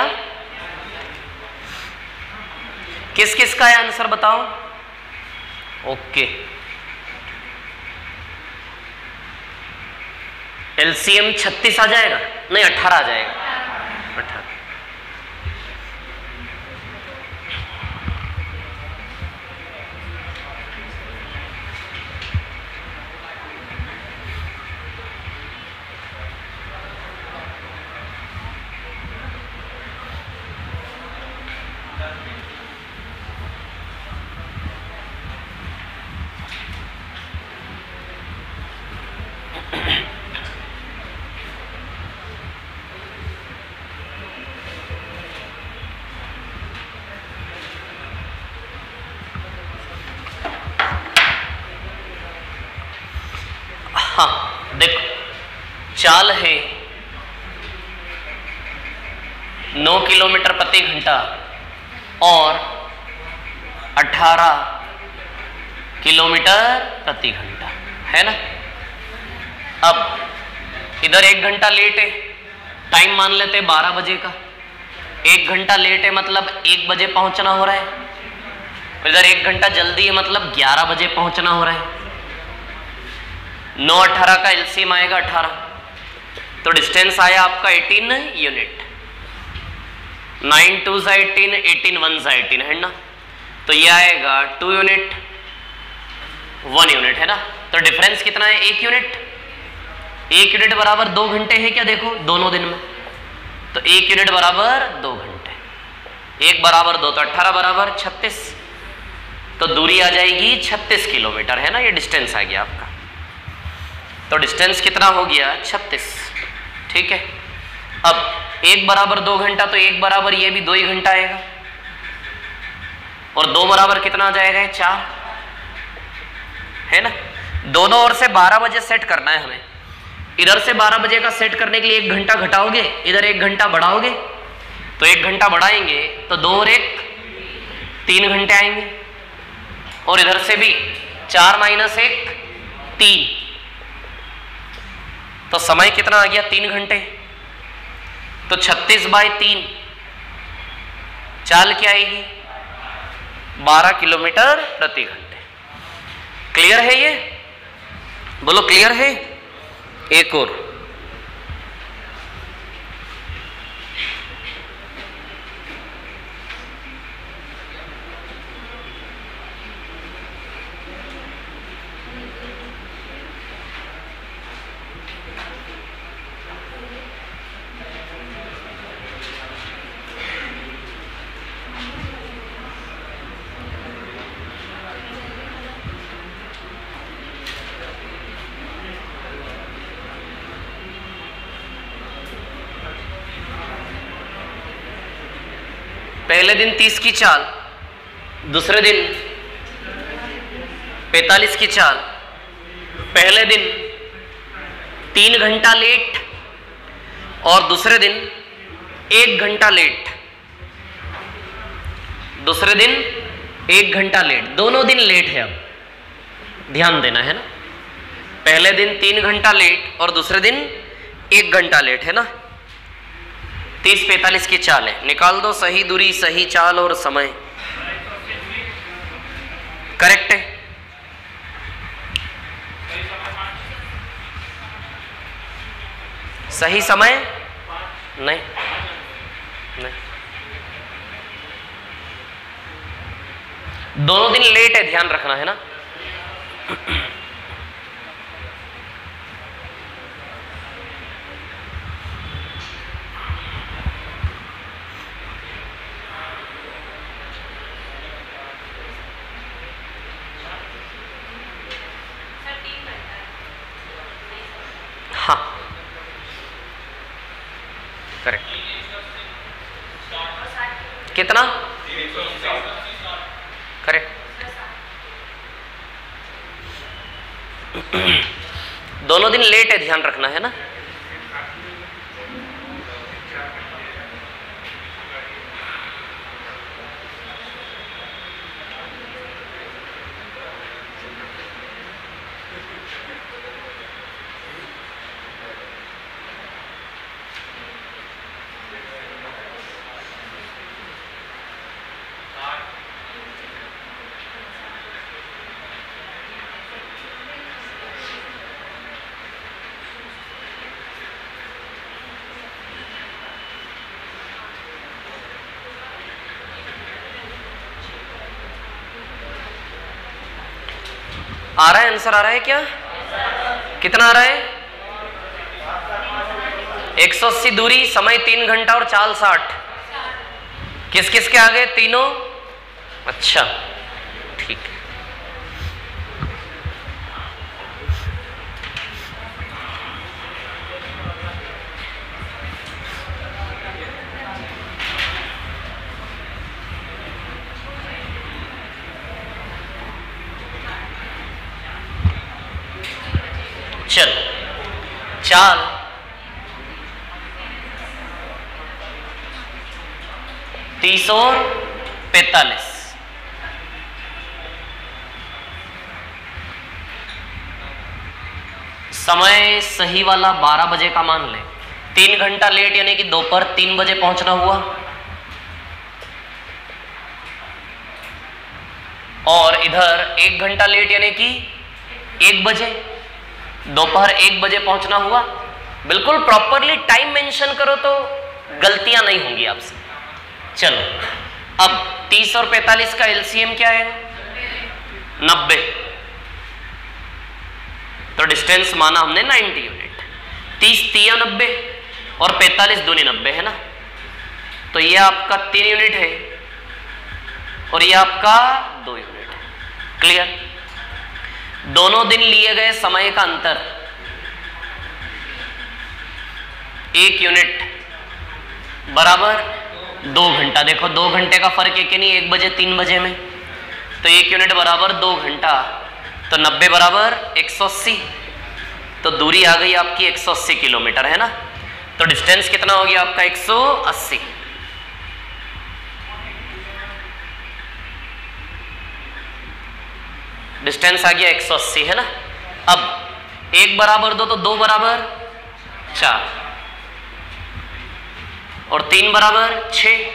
किस किस का है आंसर बताओ। ओके, एलसीएम छत्तीस आ जाएगा, नहीं अठारह आ जाएगा, अठारह। हाँ देखो, चाल है नौ किलोमीटर प्रति घंटा और अठारह किलोमीटर प्रति घंटा है ना। अब इधर एक घंटा लेट है, टाइम मान लेते हैं बारह बजे का। एक घंटा लेट है मतलब एक बजे पहुंचना हो रहा है। इधर एक घंटा जल्दी है मतलब ग्यारह बजे पहुंचना हो रहा है। नौ अठारह का एलसीएम आएगा अठारह, तो डिस्टेंस आया आपका अठारह यूनिट। नाइन टू जा एटीन, एटीन वन जा एटीन है ना, तो ये आएगा टू यूनिट, वन यूनिट है ना। तो डिफरेंस कितना है? एक यूनिट। एक यूनिट बराबर दो घंटे है क्या? देखो दोनों दिन में, तो एक यूनिट बराबर दो घंटे, एक बराबर दो, तो अठारह बराबर छत्तीस, तो दूरी आ जाएगी छत्तीस किलोमीटर है ना। ये डिस्टेंस आ गया आपका, तो डिस्टेंस कितना हो गया? छत्तीस। ठीक है, अब एक बराबर दो घंटा, तो एक बराबर ये भी दो ही घंटा आएगा, और दो बराबर कितना आ जाएगा? चार है ना। दोनों ओर से बारह बजे सेट करना है हमें। इधर से बारह बजे का सेट करने के लिए एक घंटा घटाओगे, इधर एक घंटा बढ़ाओगे, तो एक घंटा बढ़ाएंगे तो दो और एक तीन घंटे आएंगे, और इधर से भी चार माइनस एक तीन, तो समय कितना आ गया? तीन घंटे। तो छत्तीस बाई तीन, चाल क्या आएगी? बारह किलोमीटर प्रति घंटे। क्लियर है ये? बोलो क्लियर है? एक और, पहले दिन तीस की चाल, दूसरे दिन पैंतालीस की चाल। पहले दिन तीन घंटा लेट और दूसरे दिन एक घंटा लेट। दूसरे दिन एक घंटा लेट, दोनों दिन लेट है। अब ध्यान देना है ना, पहले दिन तीन घंटा लेट और दूसरे दिन एक घंटा लेट है ना। तीस पैंतालीस की चाल है, निकाल दो सही दूरी, सही चाल और समय। करेक्ट है। सही समय नहीं नहीं, दोनों दिन लेट है, ध्यान रखना है ना। हाँ करेक्ट। कितना? करेक्ट। दोनों दिन लेट है, ध्यान रखना है ना। आ रहा है आंसर? आ रहा है क्या? कितना आ रहा है? एक सौ अस्सी दूरी, समय तीन घंटा और चाल साठ। किस किस के आगे? तीनों। अच्छा ठीक है। चल चाल तीस और पैतालीस, समय सही वाला बारह बजे का मान ले। तीन घंटा लेट यानी कि दोपहर तीन बजे पहुंचना हुआ, और इधर एक घंटा लेट यानी कि एक बजे, दोपहर एक बजे पहुंचना हुआ। बिल्कुल प्रॉपरली टाइम मेंशन करो तो गलतियां नहीं होंगी आपसे। चलो अब तीस और पैंतालीस का एलसीएम क्या है? नब्बे। तो डिस्टेंस माना हमने नब्बे यूनिट। तीस तिया नब्बे और पैंतालीस दूनी नब्बे है ना। तो ये आपका तीन यूनिट है और ये आपका दो यूनिट है। क्लियर? दोनों दिन लिए गए समय का अंतर एक यूनिट बराबर दो घंटा। देखो दो घंटे का फर्क है कि नहीं, एक बजे तीन बजे में। तो एक यूनिट बराबर दो घंटा, तो नब्बे बराबर एक सौ अस्सी। तो दूरी आ गई आपकी एक सौ अस्सी किलोमीटर है ना। तो डिस्टेंस कितना हो गया आपका? एक सौ अस्सी। डिस्टेंस आ गया एक सौ अस्सी है ना। अब एक बराबर दो तो दो बराबर चार और तीन बराबर छः।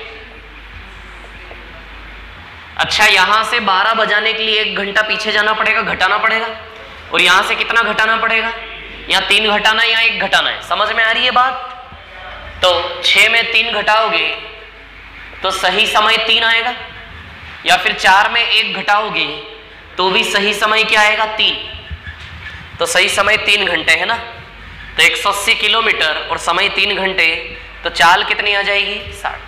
अच्छा यहां से बारह बजाने के लिए एक घंटा पीछे जाना पड़ेगा, घटाना पड़ेगा। और यहां से कितना घटाना पड़ेगा? यहाँ तीन घटाना, यहाँ एक घटाना है। समझ में आ रही है बात? तो छः में तीन घटाओगे तो सही समय तीन आएगा, या फिर चार में एक घटाओगे तो भी सही समय क्या आएगा? तीन। तो सही समय तीन घंटे है ना। तो एक सौ अस्सी किलोमीटर और समय तीन घंटे, तो चाल कितनी आ जाएगी? साठ।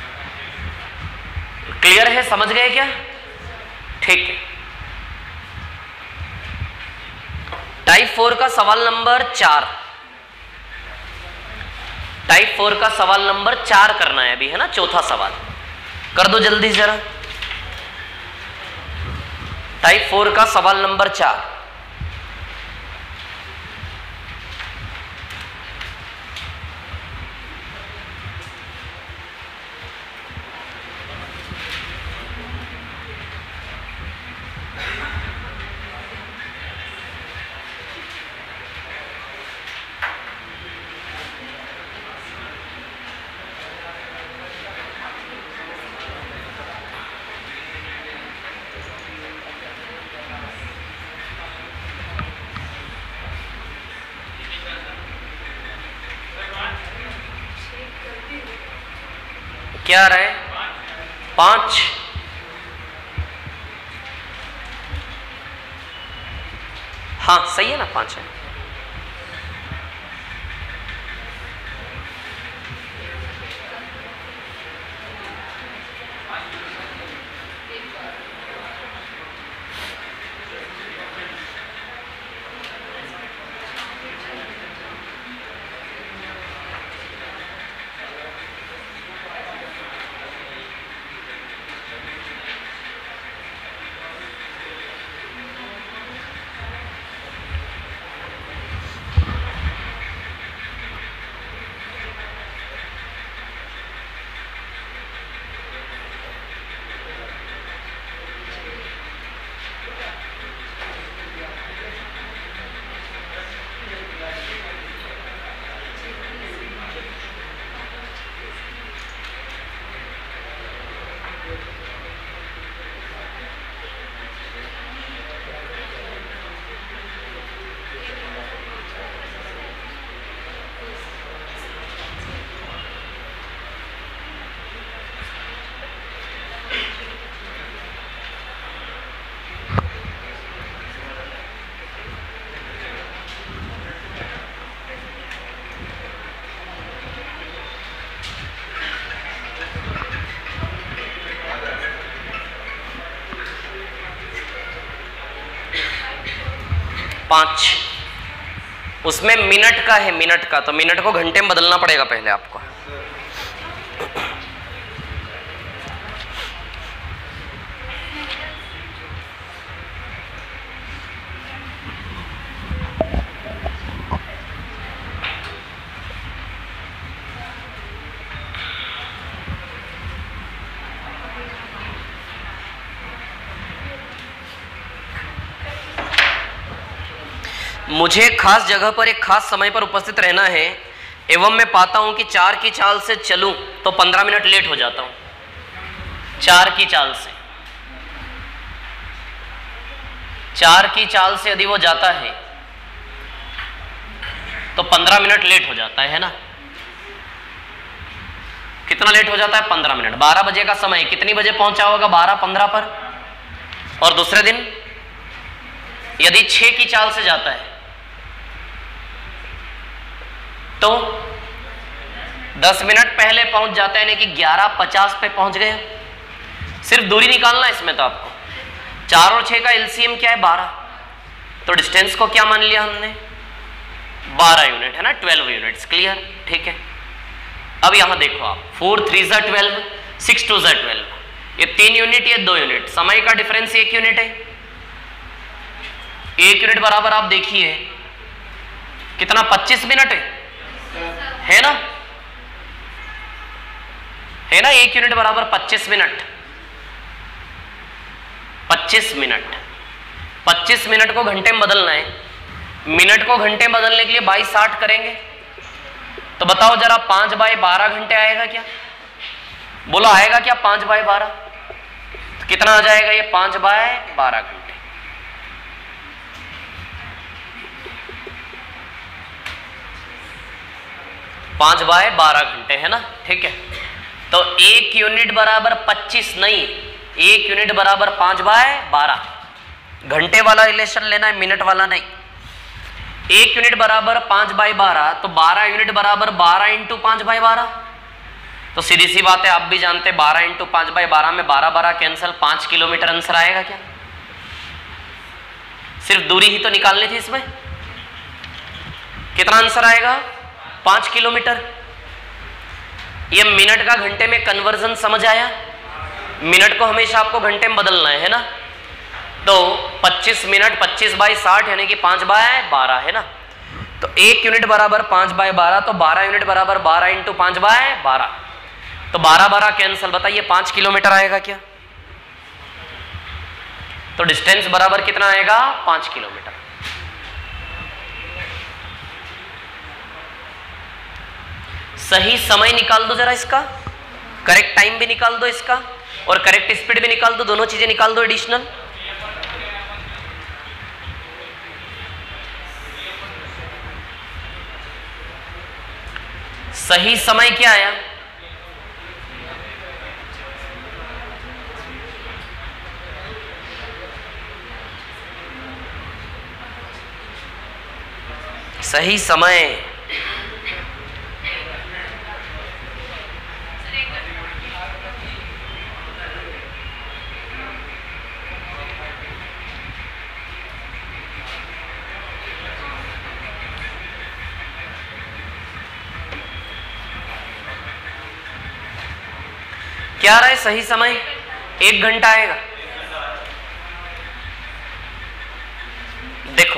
क्लियर है? समझ गए क्या? ठीक है। टाइप फोर का सवाल नंबर चार, टाइप फोर का सवाल नंबर चार करना है अभी है ना। चौथा सवाल कर दो जल्दी जरा। टाइप फोर का सवाल नंबर चार। क्या आ रहा है? पांच। हाँ सही है ना, पांच है। पांच। उसमें मिनट का है, मिनट का, तो मिनट को घंटे में बदलना पड़ेगा पहले आपको। मुझे खास जगह पर एक खास समय पर उपस्थित रहना है एवं मैं पाता हूं कि चार की चाल से चलूं तो पंद्रह मिनट लेट हो जाता हूं। चार की चाल से चार की चाल से यदि वो जाता है तो पंद्रह मिनट लेट हो जाता है ना। कितना लेट हो जाता है? पंद्रह मिनट। बारह बजे का समय, कितनी बजे पहुंचा होगा? बारह पंद्रह पर। और दूसरे दिन यदि छह की चाल से जाता है तो दस मिनट पहले पहुंच जाता है, यानी कि ग्यारह पचास पे पहुंच गए। सिर्फ दूरी निकालना है इसमें तो आपको। चार और छह का एलसीएम क्या है? बारह। तो डिस्टेंस को क्या मान लिया हमने? बारह यूनिट है ना, ट्वेल्व यूनिट्स। क्लियर? ठीक है। अब यहां देखो आप, फोर थ्री जा ट्वेल्व, सिक्स टू जा ट्वेल्व, ये तीन यूनिट, ये दो यूनिट, समय का डिफरेंस एक यूनिट है। एक यूनिट बराबर आप देखिए कितना, पच्चीस मिनट है है ना, है ना। एक यूनिट बराबर पच्चीस मिनट। पच्चीस मिनट पच्चीस मिनट को घंटे में बदलना है। मिनट को घंटे में बदलने के लिए बाई साठ करेंगे तो बताओ जरा, पांच बाई बारह घंटे आएगा क्या? बोलो आएगा क्या? पांच बाई बारह तो कितना आ जाएगा? ये पांच बाय बारह घंटे। पांच बाय बारह घंटे है ना। ठीक है। तो एक यूनिट बराबर पच्चीस नहीं, एक यूनिट बराबर पांच बाय बारह। घंटे वाला रिलेशन लेना है, मिनट वाला नहीं। एक यूनिट बराबर पांच बाय बारह, तो बारह यूनिट बराबर बारह इंटू पांच बाय बारह। तो सीधी सी बात है, आप भी जानते हैं बारह इंटू पांच बाय बारह में बारह बारह कैंसल, पांच किलोमीटर आंसर आएगा क्या? सिर्फ दूरी ही तो निकालनी थी इसमें। कितना आंसर आएगा? पांच किलोमीटर। ये मिनट का घंटे में कन्वर्जन समझ आया? मिनट को हमेशा आपको घंटे में बदलना है, है ना। तो पच्चीस मिनट पच्चीस बाई साठ यानी कि पांच बाय बारह है ना। तो एक यूनिट बराबर पांच बाय बारह, तो बारह यूनिट बराबर बारह इंटू पांच बाय बारह, तो बारह बारह कैंसल। बताइए पांच किलोमीटर आएगा क्या? तो डिस्टेंस बराबर कितना आएगा? पांच किलोमीटर। सही समय निकाल दो जरा इसका, करेक्ट टाइम भी निकाल दो इसका, और करेक्ट स्पीड भी निकाल दो, दोनों चीजें निकाल दो एडिशनल। सही समय क्या आया? सही समय क्या रहा है? सही समय एक घंटा आएगा। देखो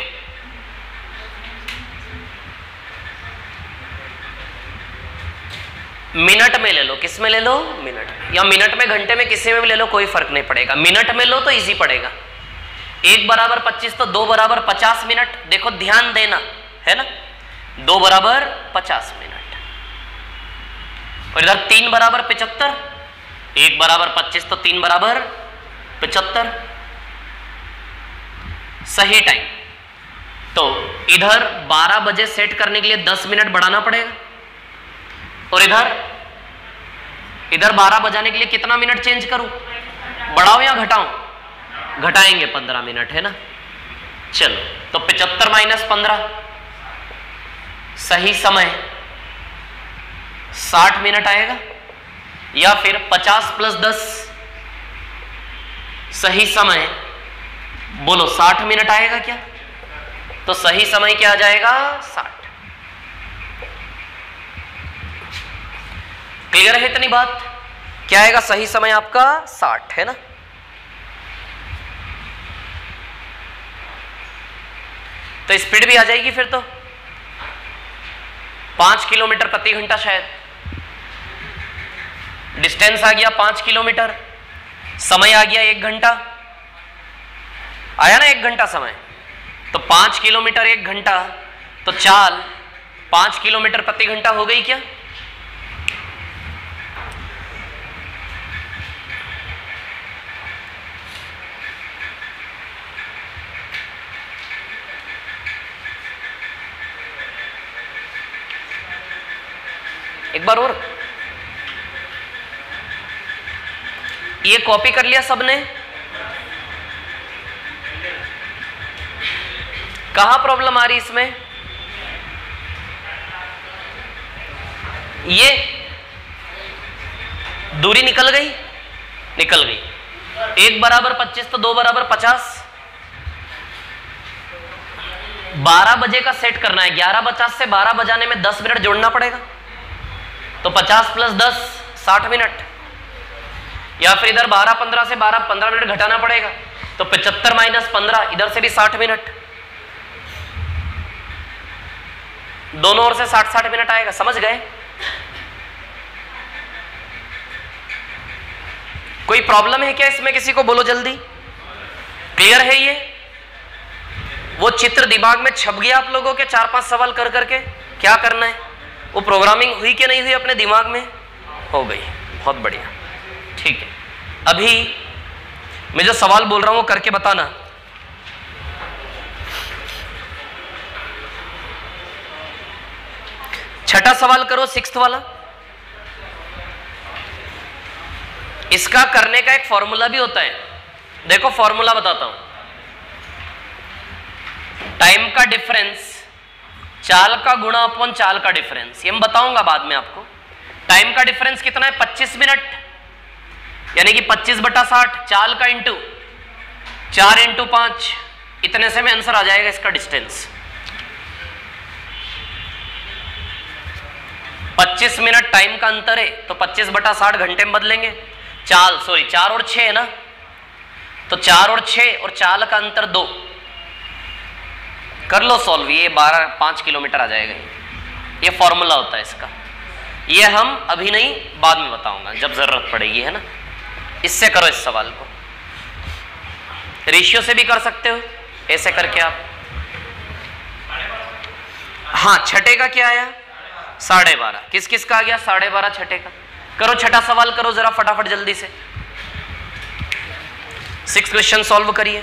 मिनट में ले लो, किस में ले लो? मिनट में, या मिनट में, घंटे में, किसी में भी ले लो, कोई फर्क नहीं पड़ेगा। मिनट में लो तो इजी पड़ेगा। एक बराबर पच्चीस तो दो बराबर पचास मिनट। देखो ध्यान देना है ना, दो बराबर पचास मिनट। और इधर तीन बराबर पिचहत्तर, एक बराबर पच्चीस तो तीन बराबर पिचहत्तर। सही टाइम तो इधर बारह बजे सेट करने के लिए दस मिनट बढ़ाना पड़ेगा, और इधर इधर बारह बजाने के लिए कितना मिनट चेंज करूं? बढ़ाऊं या घटाऊं? घटाएंगे पंद्रह मिनट, है ना। चलो तो पिचहत्तर माइनस पंद्रह, सही समय साठ मिनट आएगा। या फिर पचास प्लस दस, सही समय बोलो साठ मिनट आएगा क्या? तो सही समय क्या आ जाएगा? साठ। क्लियर है इतनी बात? क्या आएगा सही समय आपका? साठ, है ना। तो स्पीड भी आ जाएगी फिर तो पांच किलोमीटर प्रति घंटा शायद। डिस्टेंस आ गया पांच किलोमीटर, समय आ गया एक घंटा। आया ना एक घंटा समय, तो पांच किलोमीटर एक घंटा, तो चाल पांच किलोमीटर प्रति घंटा हो गई क्या? एक बार और, ये कॉपी कर लिया सबने? कहां प्रॉब्लम आ रही इसमें? ये दूरी निकल गई, निकल गई। एक बराबर पच्चीस तो दो बराबर पचास। बारह बजे का सेट करना है, ग्यारह पचास से बारह बजाने में दस मिनट जोड़ना पड़ेगा, तो पचास प्लस दस साठ मिनट। या फिर इधर बारह पंद्रह से बारह पंद्रह मिनट घटाना पड़ेगा, तो पचहत्तर माइनस पंद्रह, इधर से भी साठ मिनट। दोनों ओर से साठ साठ मिनट आएगा। समझ गए? कोई प्रॉब्लम है क्या इसमें? किसी को बोलो जल्दी। क्लियर है ये? वो चित्र दिमाग में छप गया आप लोगों के? चार पांच सवाल कर करके क्या करना है? वो प्रोग्रामिंग हुई कि नहीं हुई अपने दिमाग में? हो गई, बहुत बढ़िया, ठीक है। अभी मैं जो सवाल बोल रहा हूं वो करके बताना। छठा सवाल करो, सिक्स्थ वाला। इसका करने का एक फॉर्मूला भी होता है। देखो फॉर्मूला बताता हूं। टाइम का डिफरेंस चाल का गुणा अपॉन चाल का डिफरेंस, ये मैं बताऊंगा बाद में आपको। टाइम का डिफरेंस कितना है? पच्चीस मिनट, यानी कि पच्चीस बटा साठ। चाल का इंटू चार इंटू पांच, इतने से में आंसर आ जाएगा इसका डिस्टेंस। पच्चीस मिनट टाइम का अंतर है, तो पच्चीस बटा साठ घंटे में बदलेंगे। चाल सॉरी चार और छह है ना, तो चार और छह और चाल का अंतर दो। कर लो सॉल्व, ये बारह पांच किलोमीटर आ जाएगा। ये फॉर्मूला होता है इसका। ये हम अभी नहीं, बाद में बताऊंगा जब जरूरत पड़ेगी, है ना। इससे करो इस सवाल को। रेशियो से भी कर सकते हो, ऐसे करके आप। हाँ, छठे का क्या आया? साढ़े बारह। किस किस का आ गया? साढ़े बारह छठे का। करो छठा सवाल करो जरा फटाफट जल्दी से। सिक्स क्वेश्चन सॉल्व करिए।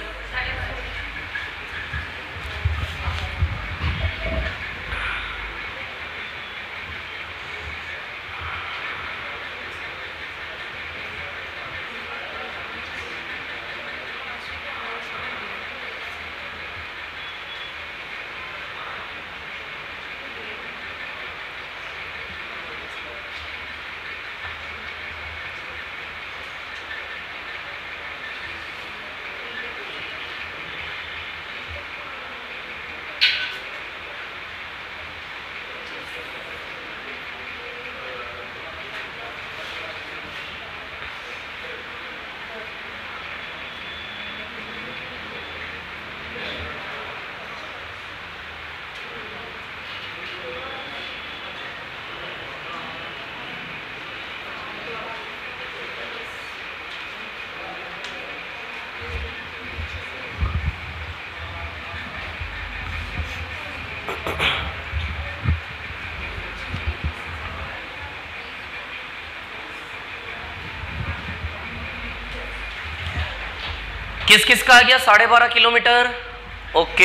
किस किस का आ गया साढ़े बारह किलोमीटर? ओके।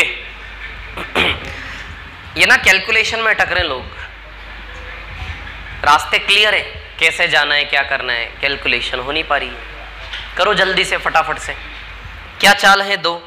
ये ना कैलकुलेशन में अटक रहे हैं लोग, रास्ते क्लियर है, कैसे जाना है क्या करना है, कैलकुलेशन हो नहीं पा रही है। करो जल्दी से फटाफट से। क्या चाल है? दो।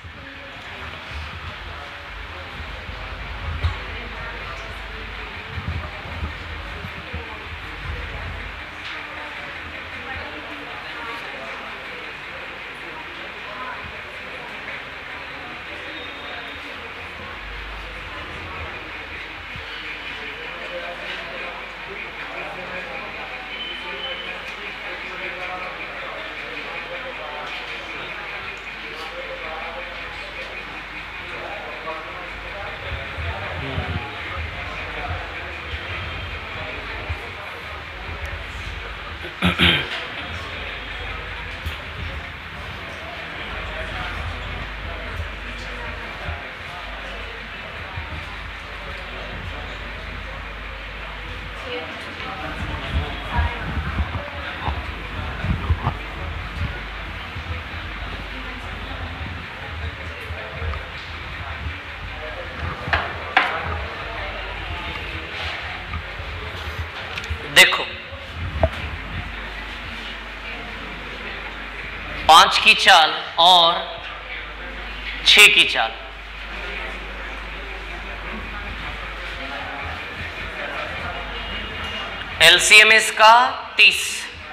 देखो, पांच की चाल और छह की चाल, एलसीएम इसका तीस,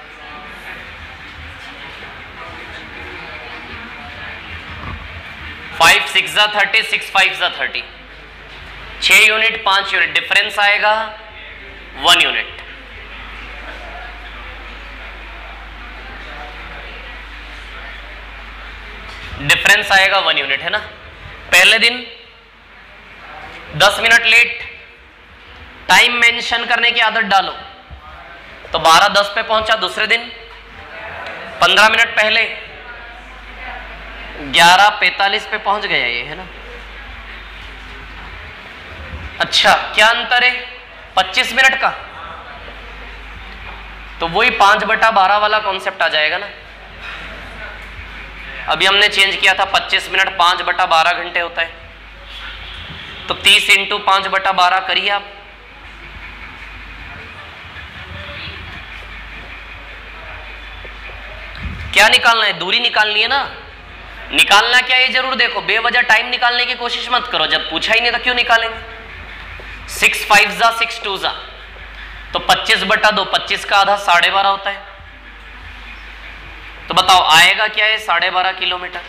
फाइव सिक्स जा थर्टी, सिक्स फाइव जा थर्टी, छह यूनिट पांच यूनिट, डिफरेंस आएगा वन यूनिट। डिफरेंस आएगा वन यूनिट, है ना। पहले दिन दस मिनट लेट, टाइम मेंशन करने की आदत डालो, तो बारह दस पे पहुंचा। दूसरे दिन पंद्रह मिनट पहले ग्यारह पैंतालीस पे पहुंच गया ये, है ना। अच्छा, क्या अंतर है? पच्चीस मिनट का, तो वही पांच बटा बारह वाला कॉन्सेप्ट आ जाएगा ना। अभी हमने चेंज किया था, पच्चीस मिनट पांच बटा बारह घंटे होता है, तो तीस इंटू पांच बटा बारह करिए आप। क्या निकालना है? दूरी निकालनी है ना। निकालना क्या, ये जरूर देखो, बेवजह टाइम निकालने की कोशिश मत करो, जब पूछा ही नहीं तो क्यों निकालेंगे। सिक्स फाइव जा सिक्स टू जा, तो पच्चीस बटा दो, पच्चीस का आधा साढ़े बारह होता है। तो बताओ आएगा क्या है? साढ़े बारह किलोमीटर।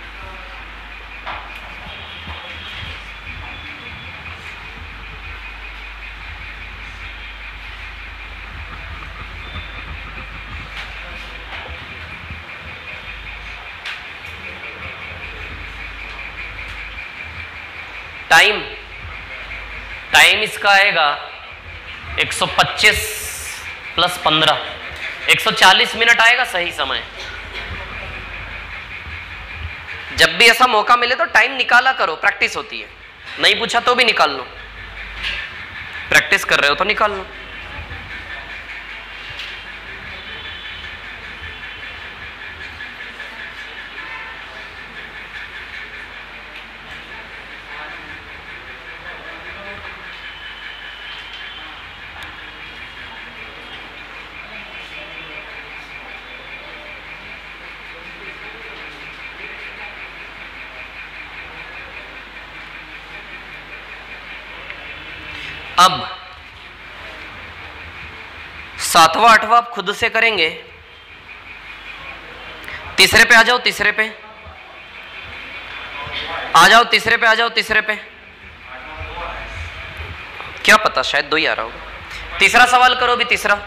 टाइम टाइम इसका आएगा एक सौ पच्चीस प्लस पंद्रह, एक सौ चालीस मिनट आएगा सही समय। जब भी ऐसा मौका मिले तो टाइम निकाला करो, प्रैक्टिस होती है। नहीं पूछा तो भी निकाल लो, प्रैक्टिस कर रहे हो तो निकाल लो। अब सातवां आठवां आप खुद से करेंगे। तीसरे पे आ जाओ, तीसरे पे आ जाओ, तीसरे पे आ जाओ, तीसरे पे। क्या पता, शायद दो ही आ रहा होगा। तीसरा सवाल करो भी, तीसरा।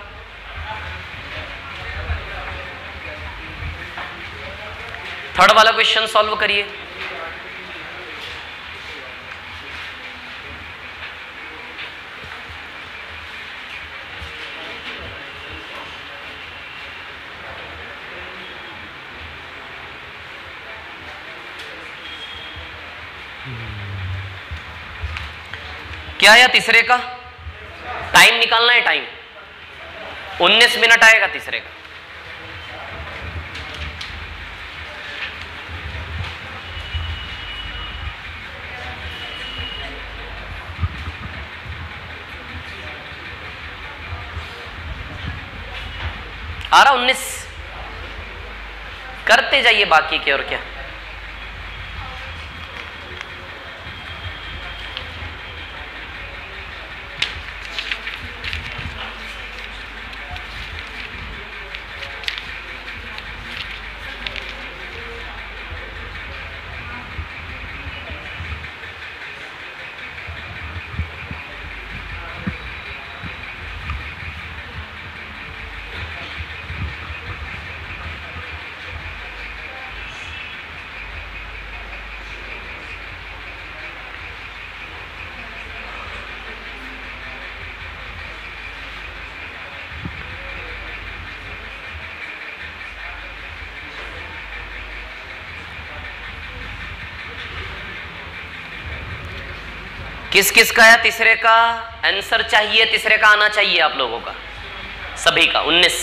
थर्ड वाला क्वेश्चन सॉल्व करिए। क्या आया तीसरे का? टाइम निकालना है। टाइम उन्नीस मिनट आएगा तीसरे का। आ रहा उन्नीस, करते जाइए बाकी के, और क्या। किस किस का है? तीसरे का आंसर चाहिए, तीसरे का आना चाहिए आप लोगों का, सभी का। उन्नीस।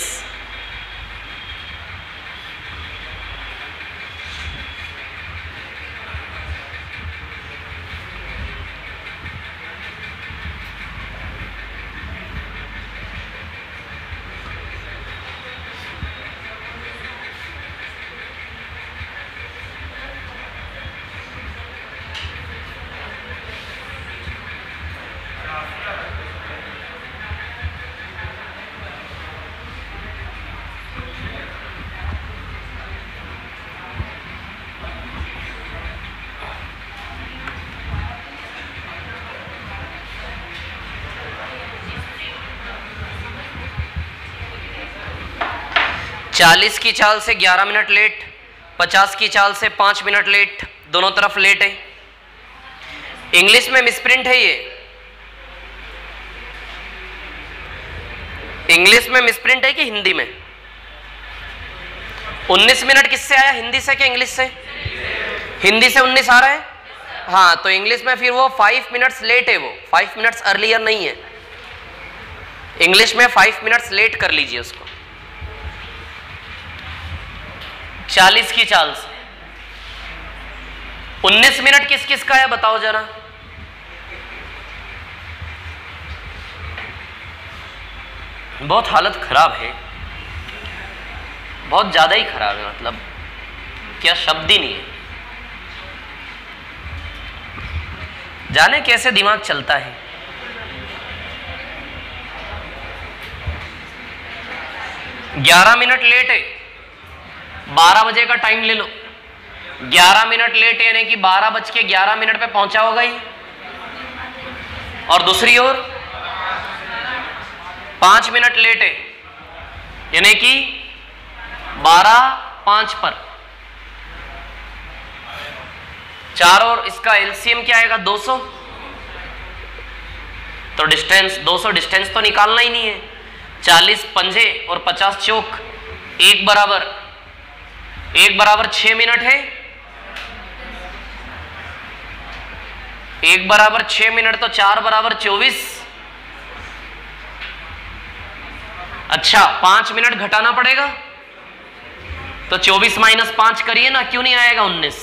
चालीस की चाल से ग्यारह मिनट लेट, पचास की चाल से पांच मिनट लेट, दोनों तरफ लेट है। इंग्लिश में मिसप्रिंट है ये, इंग्लिश में मिसप्रिंट है कि हिंदी में? उन्नीस मिनट किससे आया, हिंदी से क्या इंग्लिश से? हिंदी से उन्नीस आ रहा है। हाँ, तो इंग्लिश में फिर वो फाइव मिनट्स लेट है, वो फाइव मिनट्स अर्लियर नहीं है। इंग्लिश में फाइव मिनट्स लेट कर लीजिए उसको। चालीस की चाल से उन्नीस मिनट किस किस का है बताओ जरा। बहुत हालत खराब है, बहुत ज्यादा ही खराब है, मतलब क्या शब्द ही नहीं है। जाने कैसे दिमाग चलता है। ग्यारह मिनट लेट है, बारह बजे का टाइम ले लो। ग्यारह मिनट लेट यानी कि बारह बज के ग्यारह मिनट पे पहुंचा होगा ही। और दूसरी ओर पांच मिनट लेट है यानी कि बारह पांच पर। चार और इसका एलसीएम क्या आएगा? दो सौ। तो डिस्टेंस दो सौ, डिस्टेंस तो निकालना ही नहीं है। चालीस पंजे और पचास चौक, एक बराबर एक बराबर छह मिनट है। एक बराबर छह मिनट तो चार बराबर चौबीस। अच्छा, पांच मिनट घटाना पड़ेगा तो चौबीस माइनस पांच करिए ना, क्यों नहीं आएगा उन्नीस?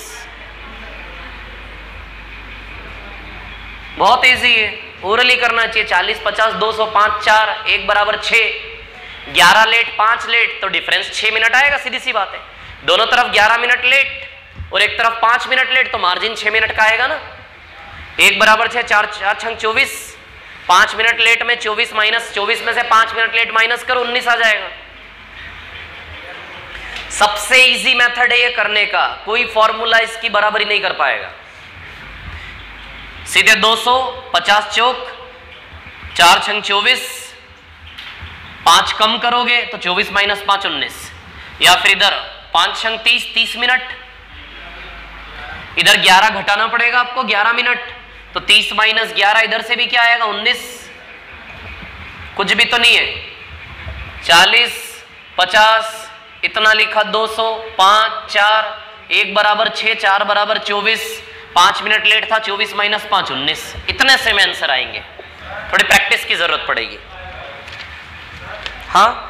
बहुत इजी है, ओरली करना चाहिए। चालीस पचास दो सौ पांच चार, एक बराबर छह। ग्यारह लेट पांच लेट तो डिफरेंस छह मिनट आएगा, सीधी सी बात है। दोनों तरफ ग्यारह मिनट लेट और एक तरफ पांच मिनट लेट तो मार्जिन छह मिनट का आएगा ना। एक बराबर छह, चार चार छंग चौबीस। पांच मिनट लेट में चौबीस माइनस चौबीस में से पांच मिनट लेट माइनस करो, उन्नीस आ जाएगा। सबसे इजी मेथड है ये करने का, कोई फॉर्मूला इसकी बराबरी नहीं कर पाएगा। सीधे दो सौ, पचास चौक, चार छंग चौबीस, पांच कम करोगे तो चौबीस माइनस पांच उन्नीस। या फिर इधर पांच छंग तीस, तीस मिनट, इधर ग्यारह घटाना पड़ेगा आपको, ग्यारह मिनट तो तीस माइनस ग्यारह, इधर से भी क्या आएगा? उन्नीस। कुछ भी तो नहीं है। चालीस पचास इतना लिखा, दो सौ, पांच चार, एक बराबर छह, चार बराबर चौबीस, पांच मिनट लेट था, चौबीस माइनस पांच उन्नीस। इतने से में आंसर आएंगे। थोड़ी प्रैक्टिस की जरूरत पड़ेगी। हाँ,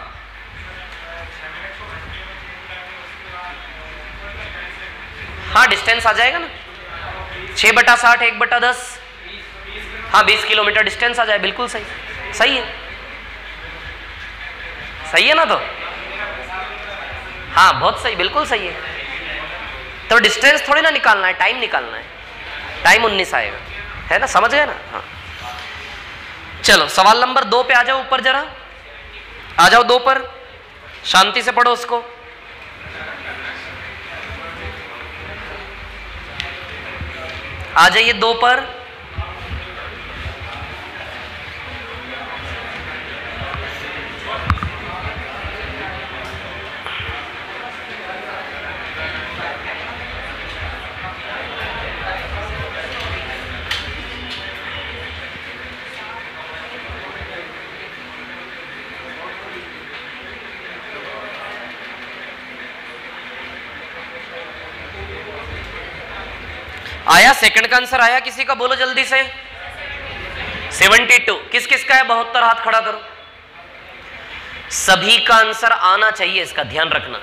हाँ डिस्टेंस आ जाएगा ना, छह बटा साठ, एक बटा दस। हाँ, बीस किलोमीटर डिस्टेंस आ जाए, बिल्कुल सही। सही है, सही है ना? तो हाँ बहुत सही, बिल्कुल सही है। तो डिस्टेंस थोड़ी ना निकालना है, टाइम निकालना है। टाइम उन्नीस आएगा, है ना, समझ गए ना। हाँ चलो सवाल नंबर दो पे आ जाओ, ऊपर जरा आ जाओ, दो पर शांति से पढ़ो उसको। आ जाइए दो पर। आया सेकंड का आंसर आया किसी का? बोलो जल्दी से। बहत्तर। किस किस का है बहत्तर? हाथ खड़ा करो। सभी का आंसर आना चाहिए, इसका ध्यान रखना।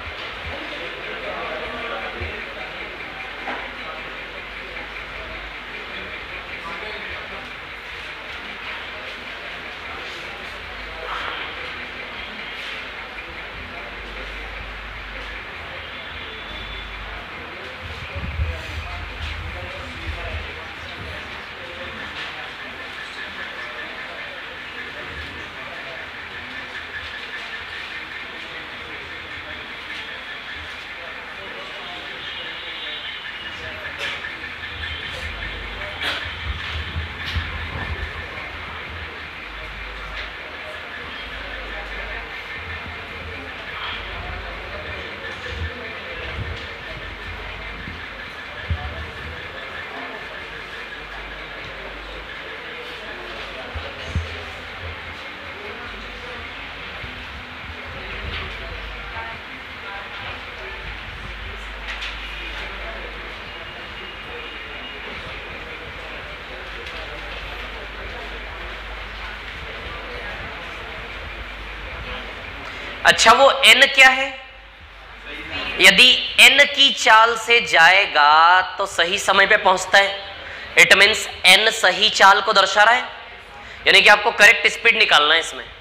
अच्छा वो n क्या है? यदि n की चाल से जाएगा तो सही समय पे पहुंचता है। इट मीन्स n सही चाल को दर्शा रहा है, यानी कि आपको करेक्ट स्पीड निकालना है इसमें।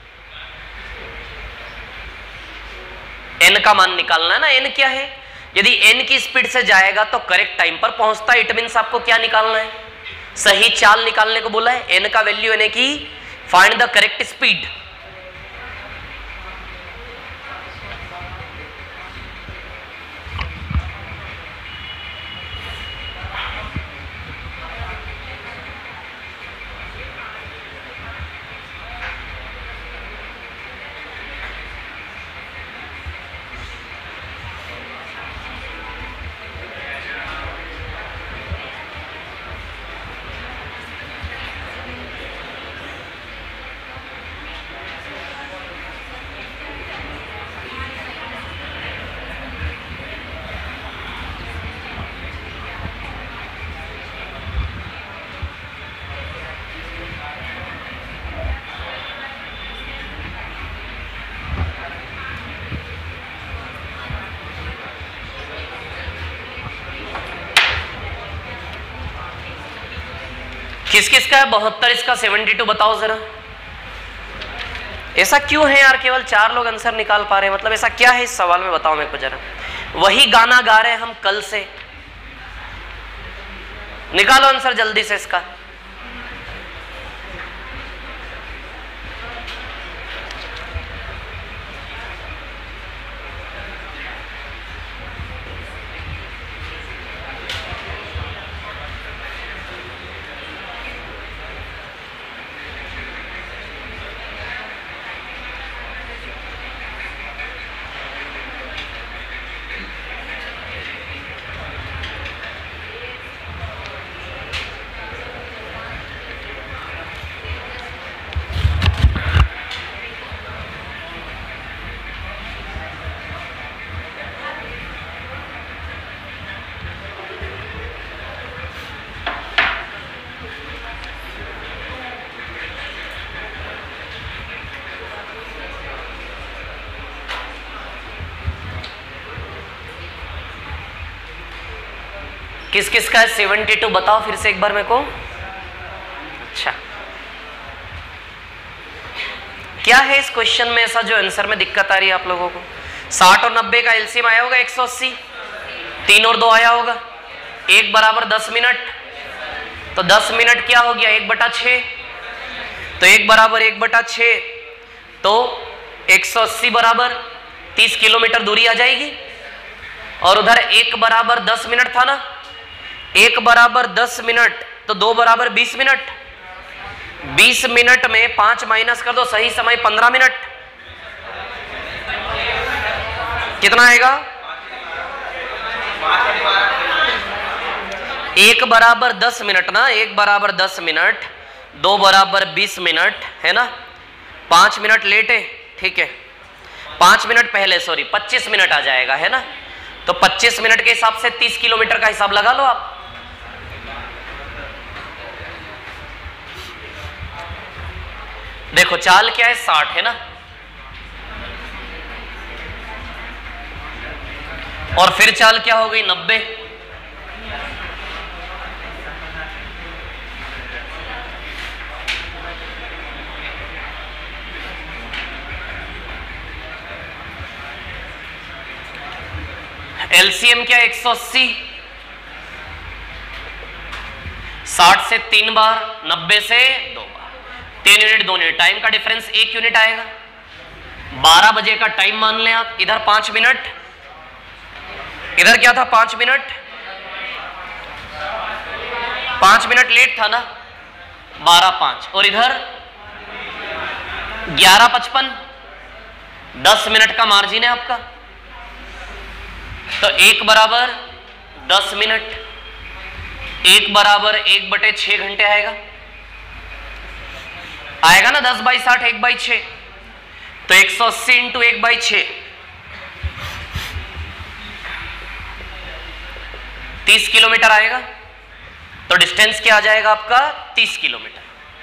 n का मान निकालना है ना। n क्या है? यदि n की स्पीड से जाएगा तो करेक्ट टाइम पर पहुंचता है। इट मीन्स आपको क्या निकालना है? सही चाल निकालने को बोला है। n का वैल्यू यानी कि फाइंड द करेक्ट स्पीड। किस किस का है बहत्तर? इसका बहत्तर बताओ जरा। ऐसा क्यों है यार, केवल चार लोग आंसर निकाल पा रहे हैं? मतलब ऐसा क्या है इस सवाल में, बताओ मेरे को जरा। वही गाना गा रहे हैं हम कल से। निकालो आंसर जल्दी से इसका। किस किस का है बहत्तर बताओ फिर से एक बार मेरे को। अच्छा क्या है इस क्वेश्चन में ऐसा जो आंसर में दिक्कत आ रही है आप लोगों को? साठ और नब्बे का एलसीएम आया होगा एक सौ अस्सी, तीन और दो आया होगा, एक बराबर दस मिनट, तो दस मिनट क्या हो गया, एक बटा छः, तो एक बराबर एक बटा छः, तो एक सौ अस्सी बराबर तीस किलोमीटर दूरी आ जाएगी। और उधर एक बराबर दस मिनट था ना, एक बराबर दस मिनट, तो दो बराबर बीस मिनट, बीस मिनट में पांच माइनस कर दो, सही समय पंद्रह मिनट, कितना आएगा, एक बराबर दस मिनट ना, एक बराबर दस मिनट, दो बराबर बीस मिनट है ना, पांच मिनट लेट है, ठीक है, पांच मिनट पहले सॉरी पच्चीस मिनट आ जाएगा है ना, तो पच्चीस मिनट के हिसाब से तीस किलोमीटर का हिसाब लगा लो आप। देखो चाल क्या है, साठ है ना, और फिर चाल क्या हो गई, नब्बे, एलसीएम क्या, एक सौ अस्सी, साठ से तीन बार, नब्बे से दो बार, तीन यूनिट दो यूनिट, टाइम का डिफरेंस एक यूनिट आएगा। बारह बजे का टाइम मान लें आप, इधर पांच मिनट, इधर क्या था पांच मिनट, पांच मिनट लेट था ना, बारह पांच, और इधर ग्यारह पचपन, दस मिनट का मार्जिन है आपका, तो एक बराबर दस मिनट, एक बराबर एक बटे छह घंटे आएगा, आएगा ना, दस बाई साठ एक बाई छह, तो एक सौ अस्सी इंटू एक बाई छह, तीस किलोमीटर आएगा, तो डिस्टेंस क्या आ जाएगा आपका, तीस किलोमीटर।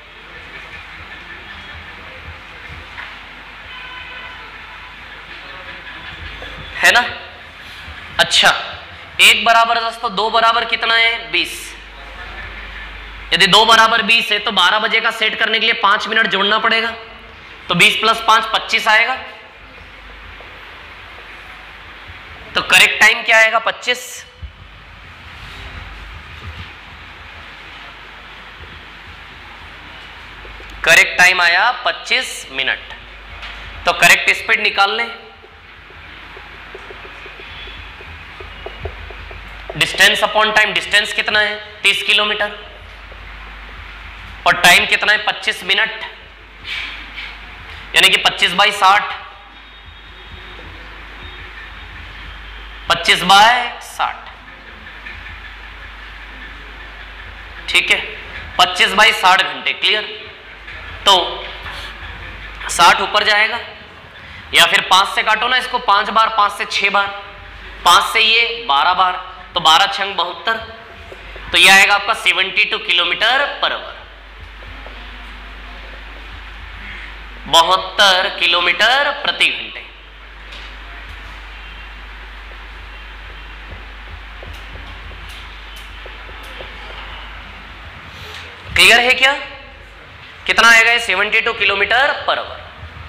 है ना, अच्छा, एक बराबर दस, तो दो बराबर कितना है, बीस, यदि दो बराबर बीस है तो बारह बजे का सेट करने के लिए पांच मिनट जोड़ना पड़ेगा, तो बीस प्लस पांच पच्चीस आएगा, तो करेक्ट टाइम क्या आएगा, पच्चीस। करेक्ट टाइम आया पच्चीस मिनट, तो करेक्ट स्पीड निकाल लें, डिस्टेंस अपॉन टाइम, डिस्टेंस कितना है, तीस किलोमीटर, और टाइम कितना है, पच्चीस मिनट, यानी कि पच्चीस बाई साठ, पच्चीस बाय साठ, ठीक है, पच्चीस बाई साठ घंटे, क्लियर। तो साठ ऊपर जाएगा, या फिर पांच से काटो ना इसको, पांच बार, पांच से छह बार, पांच से ये बारह बार, तो बारह छंग बहत्तर, तो यह आएगा आपका बहत्तर किलोमीटर पर आवर, बहत्तर किलोमीटर प्रति घंटे। क्लियर है क्या, कितना आएगा ये, बहत्तर किलोमीटर पर आवर।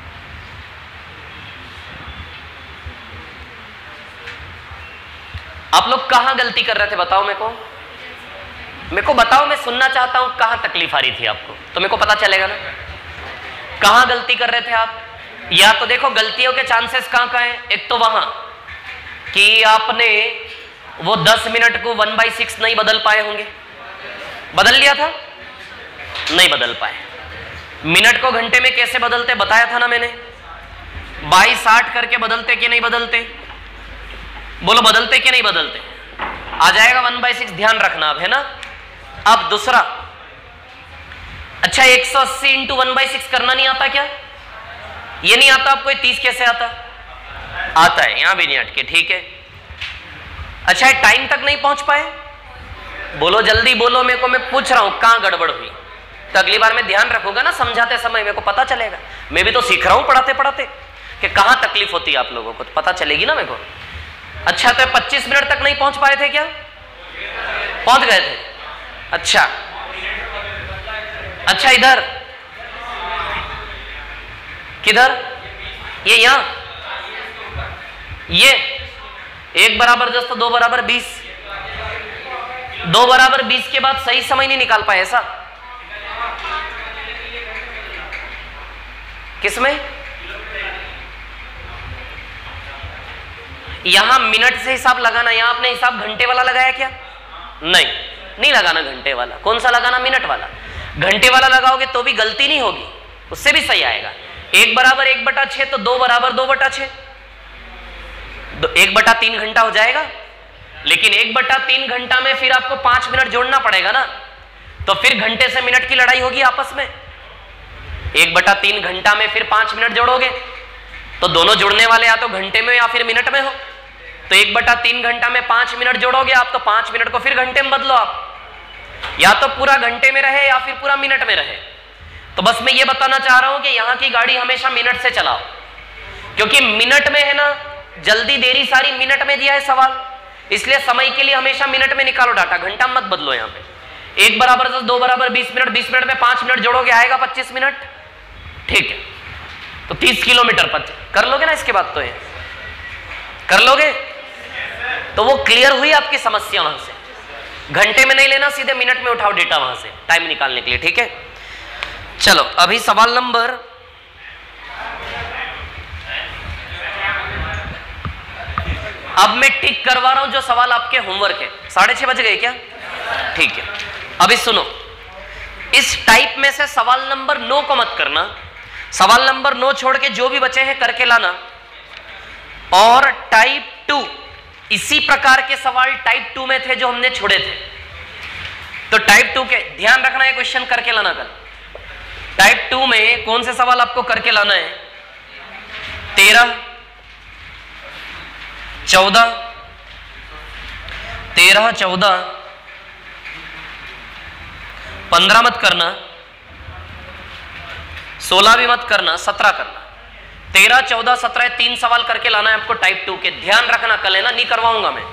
आप लोग कहां गलती कर रहे थे बताओ मेरे को, मेरे को बताओ, मैं सुनना चाहता हूं कहां तकलीफ आ रही थी आपको, तो मेरे को पता चलेगा ना कहां गलती कर रहे थे आप। या तो देखो गलतियों के चांसेस कहां कहां हैं, एक तो वहां कि आपने वो दस मिनट को वन बाई सिक्स नहीं बदल पाए होंगे, बदल लिया था, नहीं बदल पाए। मिनट को घंटे में कैसे बदलते बताया था ना मैंने, बाई साठ करके बदलते कि नहीं बदलते, बोलो बदलते कि नहीं बदलते, आ जाएगा वन बाई सिक्स, ध्यान रखना अब, है ना। अब दूसरा, अच्छा एक सौ अस्सी इंटू वन बाई सिक्स करना नहीं आता क्या, ये नहीं आता आपको, तीस कैसे आता, आता है, यहां भी नहीं अटके, ठीक है। अच्छा टाइम तक नहीं पहुंच पाए, बोलो जल्दी बोलो, मेरे को मैं पूछ रहा हूं कहां गड़बड़ हुई, तो अगली बार मैं ध्यान रखूंगा ना, समझाते समय मेरे को पता चलेगा, मैं भी तो सीख रहा हूं पढ़ाते पढ़ाते, कि कहां तकलीफ होती है आप लोगों को, तो पता चलेगी ना मेरे को। अच्छा तो पच्चीस मिनट तक नहीं पहुंच पाए थे क्या, पहुंच गए थे, अच्छा अच्छा इधर किधर, ये यहां, ये एक बराबर दस तो दो बराबर बीस, दो बराबर बीस के बाद सही समय नहीं निकाल पाए ऐसा? किसमें? यहां मिनट से हिसाब लगाना, यहां आपने हिसाब घंटे वाला लगाया क्या? नहीं, नहीं लगाना घंटे वाला। कौन सा लगाना? मिनट वाला। घंटे वाला लगाओगे तो भी गलती नहीं होगी, उससे भी सही आएगा। एक बराबर एक बटा छह तो दो बराबर दो बटा छह, एक बटा तीन घंटा हो जाएगा। लेकिन एक बटा तीन घंटा में फिर आपको पांच मिनट जोड़ना पड़ेगा ना, तो फिर घंटे से मिनट की लड़ाई होगी आपस में। एक बटा तीन घंटा में फिर पांच मिनट जोड़ोगे तो दोनों जुड़ने वाले या तो घंटे में या फिर मिनट में हो। तो एक बटा तीन घंटा में पांच मिनट जोड़ोगे आप, तो पांच मिनट को फिर घंटे में बदलो आप, या तो पूरा घंटे में रहे या फिर पूरा मिनट में रहे। तो बस मैं ये बताना चाह रहा हूं कि यहां की गाड़ी हमेशा मिनट से चलाओ, क्योंकि मिनट में है ना, जल्दी देरी सारी मिनट में दिया है सवाल, इसलिए समय के लिए हमेशा मिनट में निकालो डाटा, घंटा मत बदलो। यहां पे एक बराबर दस, दो बराबर बीस मिनट, बीस मिनट में पांच मिनट जोड़ोगे आएगा पच्चीस मिनट, ठीक है। तो तीस किलोमीटर पच कर लोगे ना इसके बाद? तो ये कर लोगे तो वो क्लियर हुई आपकी समस्या। वहां से घंटे में नहीं लेना, सीधे मिनट में उठाओ डेटा वहां से टाइम निकालने के लिए, ठीक है। चलो अभी सवाल नंबर अब मैं टिक करवा रहा हूं जो सवाल आपके होमवर्क है। साढ़े छह बज गए क्या? ठीक है। अभी सुनो, इस टाइप में से सवाल नंबर नौ को मत करना, सवाल नंबर नौ छोड़ के जो भी बचे हैं करके लाना। और टाइप टू, इसी प्रकार के सवाल टाइप टू में थे जो हमने छोड़े थे, तो टाइप टू के ध्यान रखना, है क्वेश्चन करके लाना कल। टाइप टू में कौन से सवाल आपको करके लाना है? तेरह, चौदह, तेरह चौदह, पंद्रह मत करना, सोलह भी मत करना, सत्रह करना। तेरह चौदह सत्रह तीन सवाल करके लाना है आपको टाइप टू के। ध्यान रखना कल, है ना, नहीं करवाऊंगा मैं।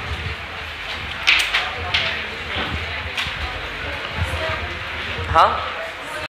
हाँ